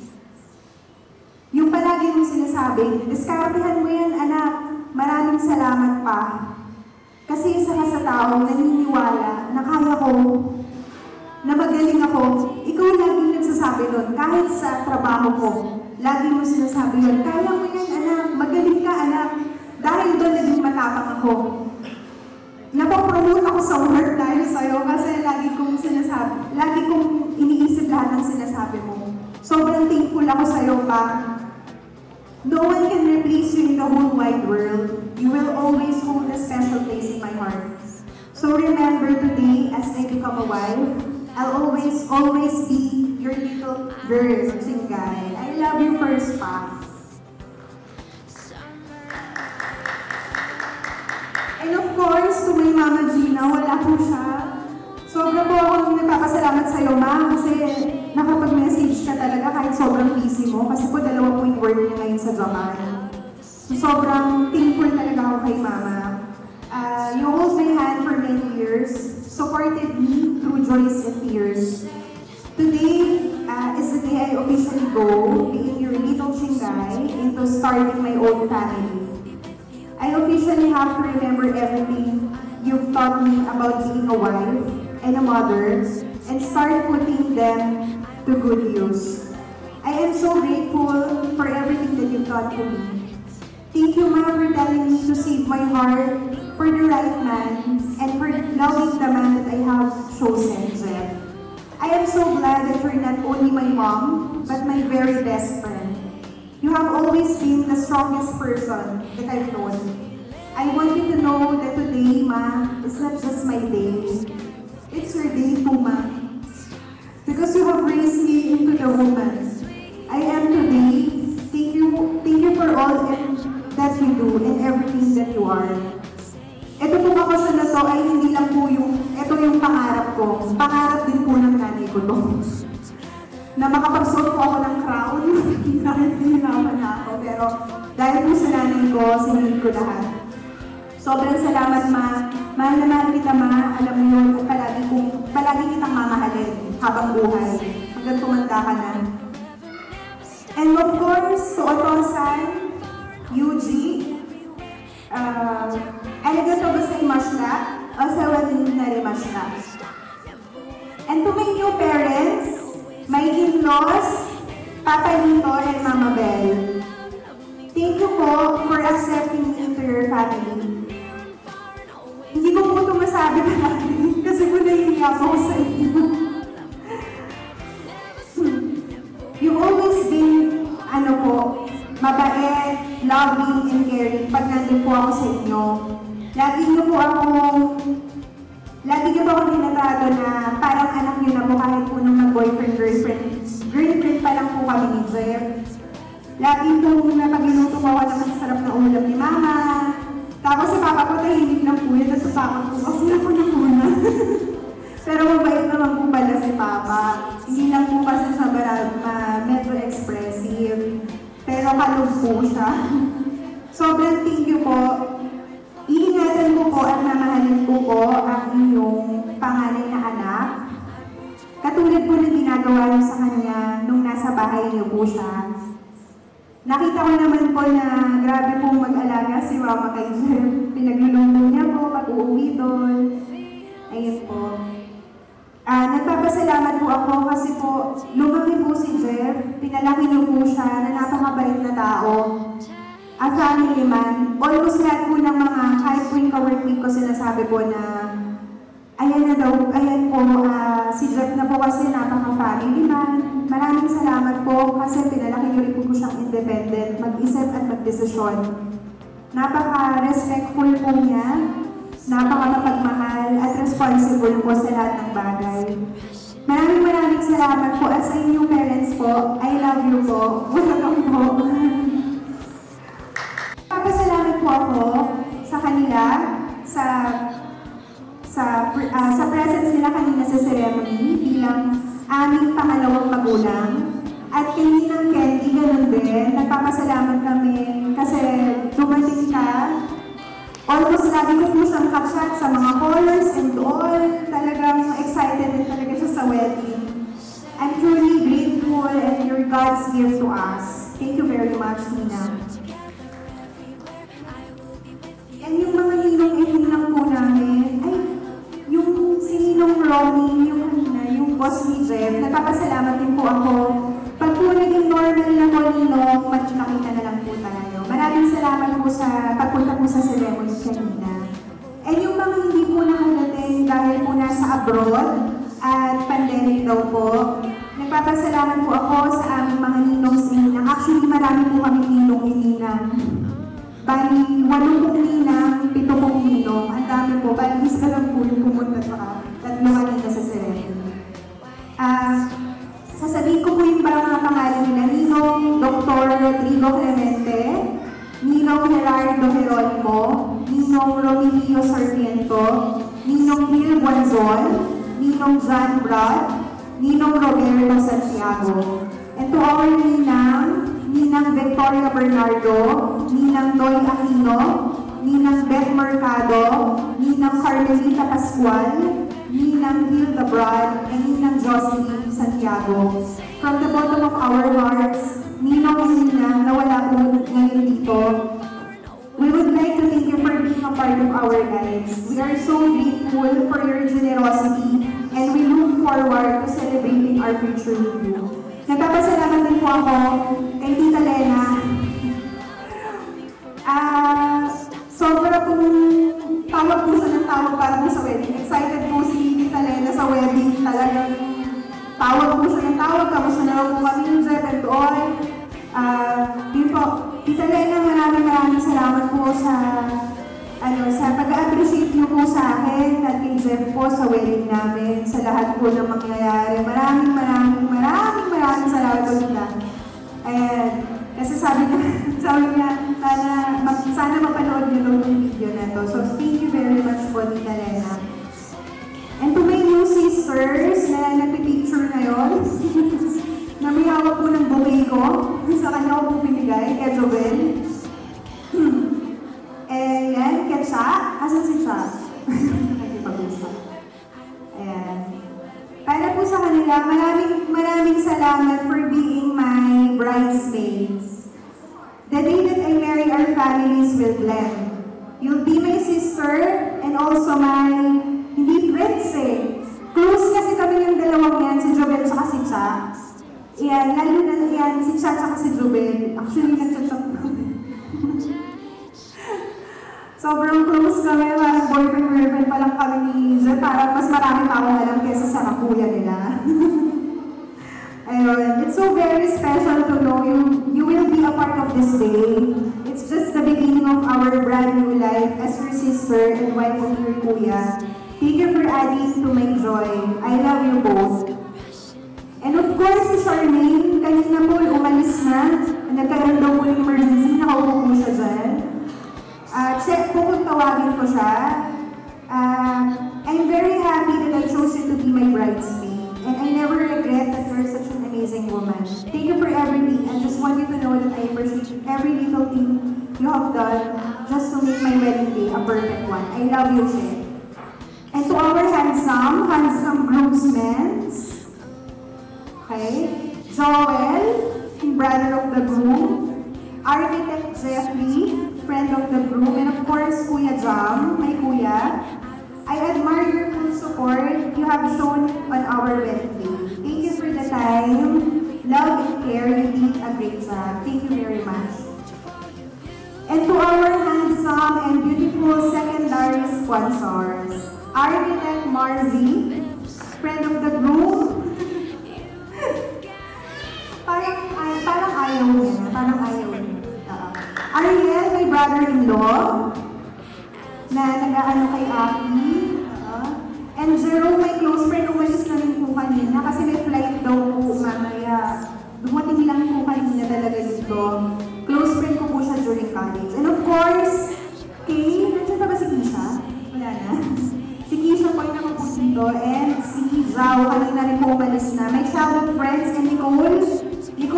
Yung palagi mong sinasabi, diskartehan mo yan anak, maraming salamat pa. Kasi isa ka sa taong naniniwala na kaya ko, na magaling ako, ikaw laging nagsasabi nun, kahit sa trabaho ko, lagi mo sinasabi yun, kaya mo yan anak, magaling ka anak, dahil doon naging matapang ako. Napapromote ako sa work dahil sa'yo kasi lagi kong sinasabi, lagi kong iniisip lahat ng sinasabi mo. Sobrang thankful ako sa'yo pa. No one can replace you in the whole wide world. You will always hold a special place in my heart. So remember today, as I become a wife, I'll always be your little girl, Singay. I love you first, pa. And of course, to my Mama Gina, wala po siya. Sobra po akong nagpapasalamat sa'yo, Ma, kasi nakapag-message ka talaga kahit sobrang busy mo, kasi po 2 po yung work niya ngayon sa Japan. So sobrang thankful talaga ako kay Mama. You hold my hand for many years, supported me through joys and tears. Today is the day I officially go, being your little Singay, into starting my own family. I officially have to remember everything you've taught me about being a wife and a mother and start putting them to good use. I am so grateful for everything that you've taught to me. Thank you, Ma, for telling me to save my heart for the right man and for loving the man that I have chosen, Jeff. I am so glad that you're not only my mom, but my very best friend. You have always been the strongest person that I've known. I want you to know that today, Ma, is not just my day. It's your day too, Ma. Because you have raised me into the woman I am today. Thank you for all that you do and everything that you are. Ito po ako na to ay hindi lang po ito yung pangarap ko. Pangarap din po ng nanay ko to. Na makapagsuot po ako ng crown, kahit hininaman na ako. Pero dahil po sa nanay ko, sinunod ko lahat. Sobrang salamat, Ma. Mahal na mahal kita, Ma. Alam mo yun, palagi kitang mamahalin habang buhay. Hanggang tumanda ka na. And of course, to Otosan, Yuji, arigato gozaimashita, osawanin narimashita. And to my new parents, my in-laws, Papa Lito and Mama Belle. Thank you po for accepting me into your family. Hindi ko po ito masabi palagi kasi po nahihiya po sa inyo. You've always been, mabait, loving, and caring pag nandun po ako sa inyo. Lagi niyo po ako tinatado na parang anak niyo na po kahit po nung mag-boyfriend, girlfriend pa lang po kami ni Jeff. Lagi po napagiluto ko ako ng masasarap na ulam ni Mama. Tapos si Papa ko tahimik lang po yun, natatakot po kasi ako na muna. Pero mabait naman po pala si Papa. Hindi lang po kasi sa medyo expressive. Pero kalog po siya. Sobrang thank you po. Iingatan ko po at mamahalin ko po ang inyong panganay na anak. Katulad po ng ginagawa niyo sa kanya nung nasa bahay niyo po siya. Nakita ko naman po na grabe pong mag-alaga si Mama kay Jeff. Pinagluluto niya po pag uuwi doon. Ayun po. Nagpapasalamat po ako kasi po lumaki po si Jeff. Pinalaki niyo po siya na napakabait na tao. A family man. Almost lahat po ng mga, kahit po yung ka-workmate ko sinasabi po na ayan po, si Jeff na po kasi napaka-family man. Maraming salamat po kasi pinalaki niyo rin po siyang independent, mag-isip at mag-desisyon. Napaka-respectful po niya, napaka-mapagmahal at responsible po sa lahat ng bagay. Maraming salamat po at sa inyong parents po. I love you po. Welcome po. Papasalamat po ako sa kanila, sa presence nila kanina sa ceremony bilang aming pangalawang magulang. At kay Ninang Candy, ganun din. Nagpapasalamat kami kasi dumating ka. Almost lagi ko po siyang ka-chat sa mga callers and all. Talagang excited din talaga siya sa wedding. I'm truly grateful and you're God's gift to us. Thank you very much, Nina. And yung mga ninong and ninang po namin, ay, yung si Ninong Ronnie, yung boss ni Jeff, nagpapasalamat din po ako. Pag po naging normal na po, Ninong, makita na lang po tayo. Maraming salamat po sa pagpunta po sa ceremony kanina. And yung mga hindi po nakadating dahil po nasa abroad at pandemic daw po, nagpapasalamat po ako sa aming mga ninong sa ninang. Actually, marami po kami ninong and ninang. Bali, 8 pong ninang, 7 pong ninong. Ang dami po, bali, isa lang po yung pumunta sa 3 kanina sa ceremony. Sasabihin ko po yung mga pangalan nila. Ninong Dr. Rodrigo Clemente, Ninong Gerardo Jeronimo, Ninong Romilio Sarmiento, Ninong Gil Guanzon, Ninong John Brad, Ninong Roberto Santiago. And to our Ninang Victoria Bernardo, Ninang Doy Aquino, Ninang Beth Mercado, Ninang Carmelita Pascual, Ninang Hilda Brad, and Ninang Jocelyn Santiago. From the bottom of our hearts, Ninong and Ninang na wala po ngayon dito, we would like to thank you for being a part of our lives. We are so grateful for your generosity and we look forward to celebrating our future with you. Nagpapasalamat din po ako kay Tita Lena. Sobra pong tawag po siya ng tawag para po sa wedding. Excited po si Tita Lena sa wedding. Talagang tawag po siya ng tawag. Kamusta na po kami yung Jeff and all. Yun po, Tita Lena, maraming salamat po sa pag-appreciate niyo po sa akin at kay Jeff po sa wedding namin, sa lahat po ng mangyayari. Maraming salamat po nila. Ayan. Kasi sabi niya, sana mapanood niyo yung video na to. So, thank you very much po, Tita Lena. And to my new sisters na nagpipicture ngayon, na may hawak po ng bouquet ko, sa kanya ko po binigay, kay Jovel. Eh, yan, kay Cha. Asan si Cha? Nagpipag-usap. Ayan. Para po sa kanila, maraming salamat for being my bridesmaids. The day that I marry, our families will blend. You'll be my sister and also my, hindi friends eh. Close kasi kami yung dalawang yan, si Jobel at si Cha. Yan, lalo na yan, si Cha at si Jobel. Actually, nag-chat kami. Sobrang close kami, parang boyfriend-girlfriend pa lang kami ni Jeff. Parang mas marami pa akong alam kesa sa kakuya nila. Ayun, it's so very special to know you will be a part of this day. It's just the beginning of our brand new life as your sister and wife of your kuya. Thank you for adding to my joy. I love you both. And of course, si Charmaine, kanina po umalis na. Nagkaroon daw po ng emergency, nakaupo po siya dyan. Check po kung tawagin ko siya. I'm very happy that I chose you to be my bridesmaid. And I never regret that you're such an amazing woman. Thank you for everything. I just want you to know that I appreciate every little thing you have done just to make my wedding day a perfect one. I love you, Che. And to our handsome groomsmen, okay, Joel, brother of the groom, Architect Jeffrey, friend of the groom, and of course, Kuya Jam, my kuya. I admire your full support you have shown on our wedding day. Thank you for the time, love and care. You did a great job. Thank you very much. And to our handsome and beautiful secondary sponsors, Architect Marvy, friend of the groom. Parang ayaw niya. Ariel, my brother-in-law, na nag-aano kay Aki. And Jerome, my close friend, umalis na rin po kanina kasi may flight daw po mamaya. Dumating lang po kanina talaga dito. Close friend ko po siya during college. And of course, nandiyan pa ba si Kisha? Wala na. Si Kisha po yung nakapunta dito. And si Zhao, kanina rin po umalis na. My childhood friends and Nicole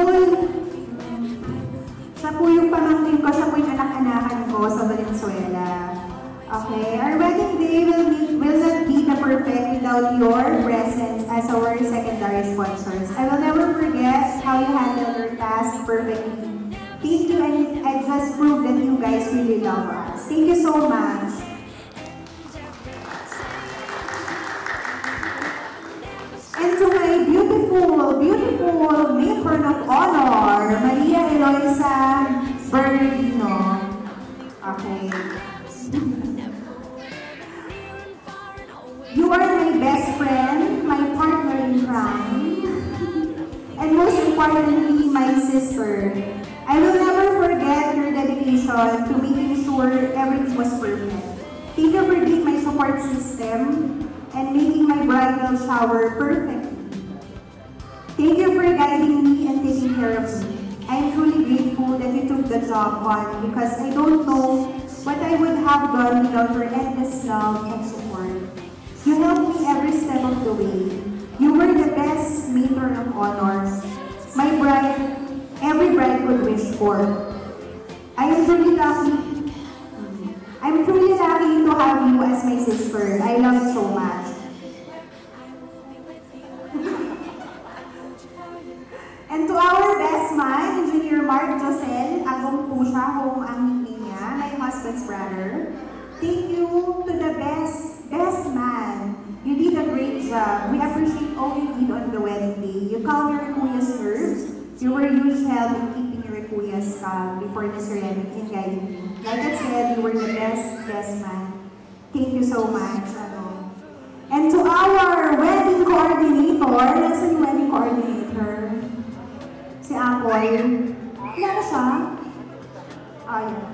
yung pamangkin ko, siya po yung anak-anakan ko sa Valenzuela. Okay, our wedding day will not be the perfect without your presence as our secondary sponsors. I will never forget how you handled your task perfectly. Thank you, and I just proved that you guys really love us. Thank you so much. And to my beautiful matron of honor, Maria Eloisa Bernardino. Okay. You are my best friend, my partner in crime, and most importantly, my sister. I will never forget your dedication to making sure everything was perfect. Thank you for being my support system and making my bridal shower perfect. Thank you for guiding me and taking care of me. I am truly grateful that you took the job on because I don't know what I would have done without your endless love and support. You helped me every step of the way. You were the best matron of honor. My bride, every bride could wish for. I'm truly lucky to have you as my sister. I love you so much. And to our best man, Engineer Mark Josel, agong po siya kung ang nickname niya, my husband's brother. Thank you to the best man. You did a great job. We appreciate all you did on the wedding day. You calmed your kuya's nerves. You were a huge help in keeping your kuya's calm before the ceremony and guiding me. Like I said, you were the best man. Thank you so much. And to our wedding coordinator, that's yung wedding coordinator. Si Apple. Wala na siya? Ayan.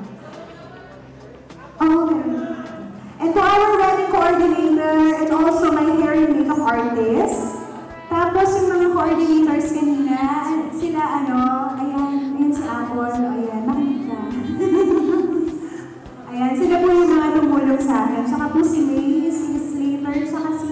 Oh, and to our wedding coordinator and also my hair and makeup artist. Tapos yung mga coordinators kanina, sila ayan si Apple, ayan, nakita. Ayan, sila po yung mga tumulong sa akin. Saka po si May, si Slater, saka si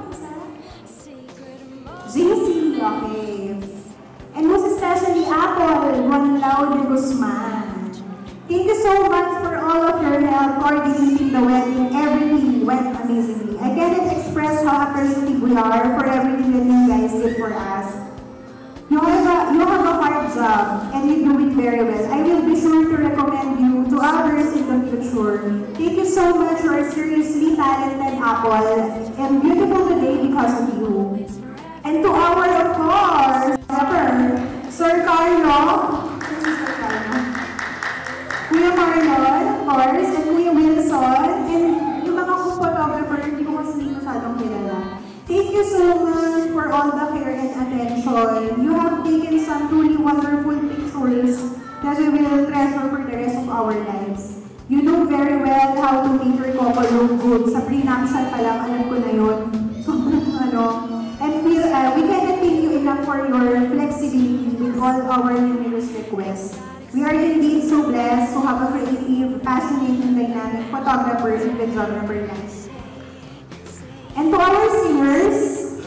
JC, okay. And most especially Apple, Juanlao de Guzman. Thank you so much for all of your help coordinating the wedding. Everything went amazingly. I cannot express how appreciative we are for everything that you guys did for us. You have a hard job and you do it very well. I will be sure to recommend you to others in the future. Thank you so much. You are seriously talented, Apple, and beautiful today because of you. And to our, of course, Sir Carlo, Kuya Marlon, of course, and Kuya Wilson, and yung mga photographer, hindi ko kasi masyadong kilala. Thank you so much for all the care and attention. You have taken some truly wonderful pictures that we will treasure for the rest of our lives. You know very well how to make your couple look good. Sa prenuptial pa lang, alam ko na yun. And we cannot thank you enough for your flexibility with all our numerous requests. We are indeed so blessed to have a creative, passionate, and dynamic photographer and videographer life. And to our singers,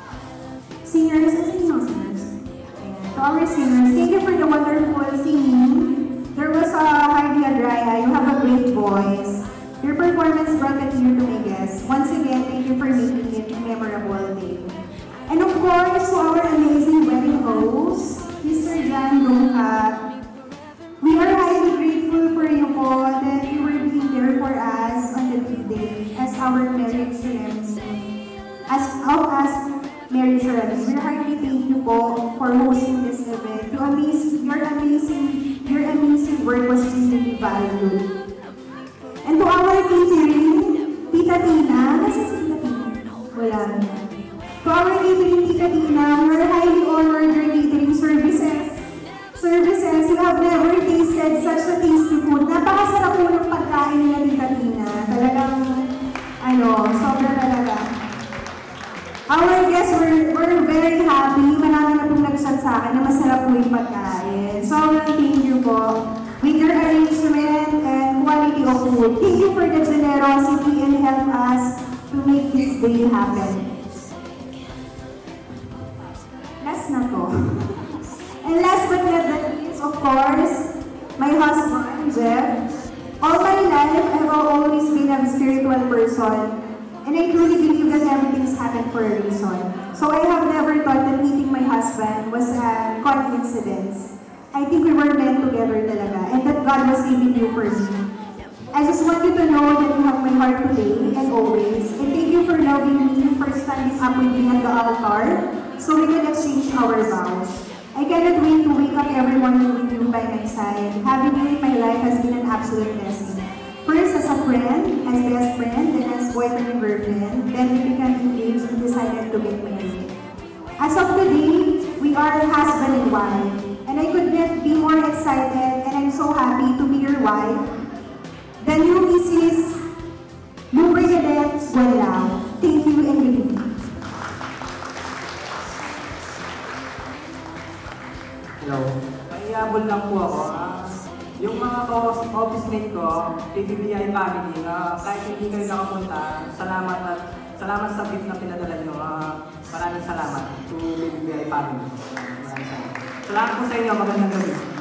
to our singers, thank you for the wonderful singing. There was hardly a dry eye. You have a great voice. Your performance brought a tear to my guests. Once again, thank you for making it a memorable day. And of course, to our amazing wedding host, Mr. John Dongka. We are highly grateful for you po that you were being there for us on the big day as our marriage ceremony. Marriage ceremony. We highly thank you po for hosting this event. Your amazing work was really valued. And to our catering, Tita Tina, nasa si Tita Tina? Wala na. To our catering, Tita Tina, we are highly honored your catering services. You have never tasted such a tasty food. Napakasarap po ng pagkain nila, Tita Tina. Talagang, sobra talaga. Our guests were very happy. Marami na pong nag-chat sa akin na masarap po yung pagkain. Sobrang thank you po with your arrangement and quality of food. Thank you for the generosity and help us to make this day happen. Last na to. And last but not least, of course, my husband, Jeff. All my life, I have always been a spiritual person. And I truly believe that everything's happened for a reason. So I have never thought that meeting my husband was a coincidence. I think we were meant together talaga, and that God was saving you for me. I just want you to know that you have my heart today and always. And thank you for loving me, for standing up with me at the altar, so we can exchange our vows. I cannot wait to wake up every morning with you by my side. Having you in my life has been an absolute blessing. First as a friend, as best friend, then as boyfriend and girlfriend, then we became engaged and decided to get married. As of today, we are husband and wife, and I could not be more excited, and I'm so happy to be your wife, the new Mrs. Lubricadet Guanlao. Thank you and good evening. Hello. Maiabol lang po ako. Yung mga office mate ko, PBBI family, kahit hindi kayo nakapunta, salamat sa gift na pinadala nyo. Maraming salamat to PBBI family. Maraming salamat. Salamat po sa inyo. Magandang gabi.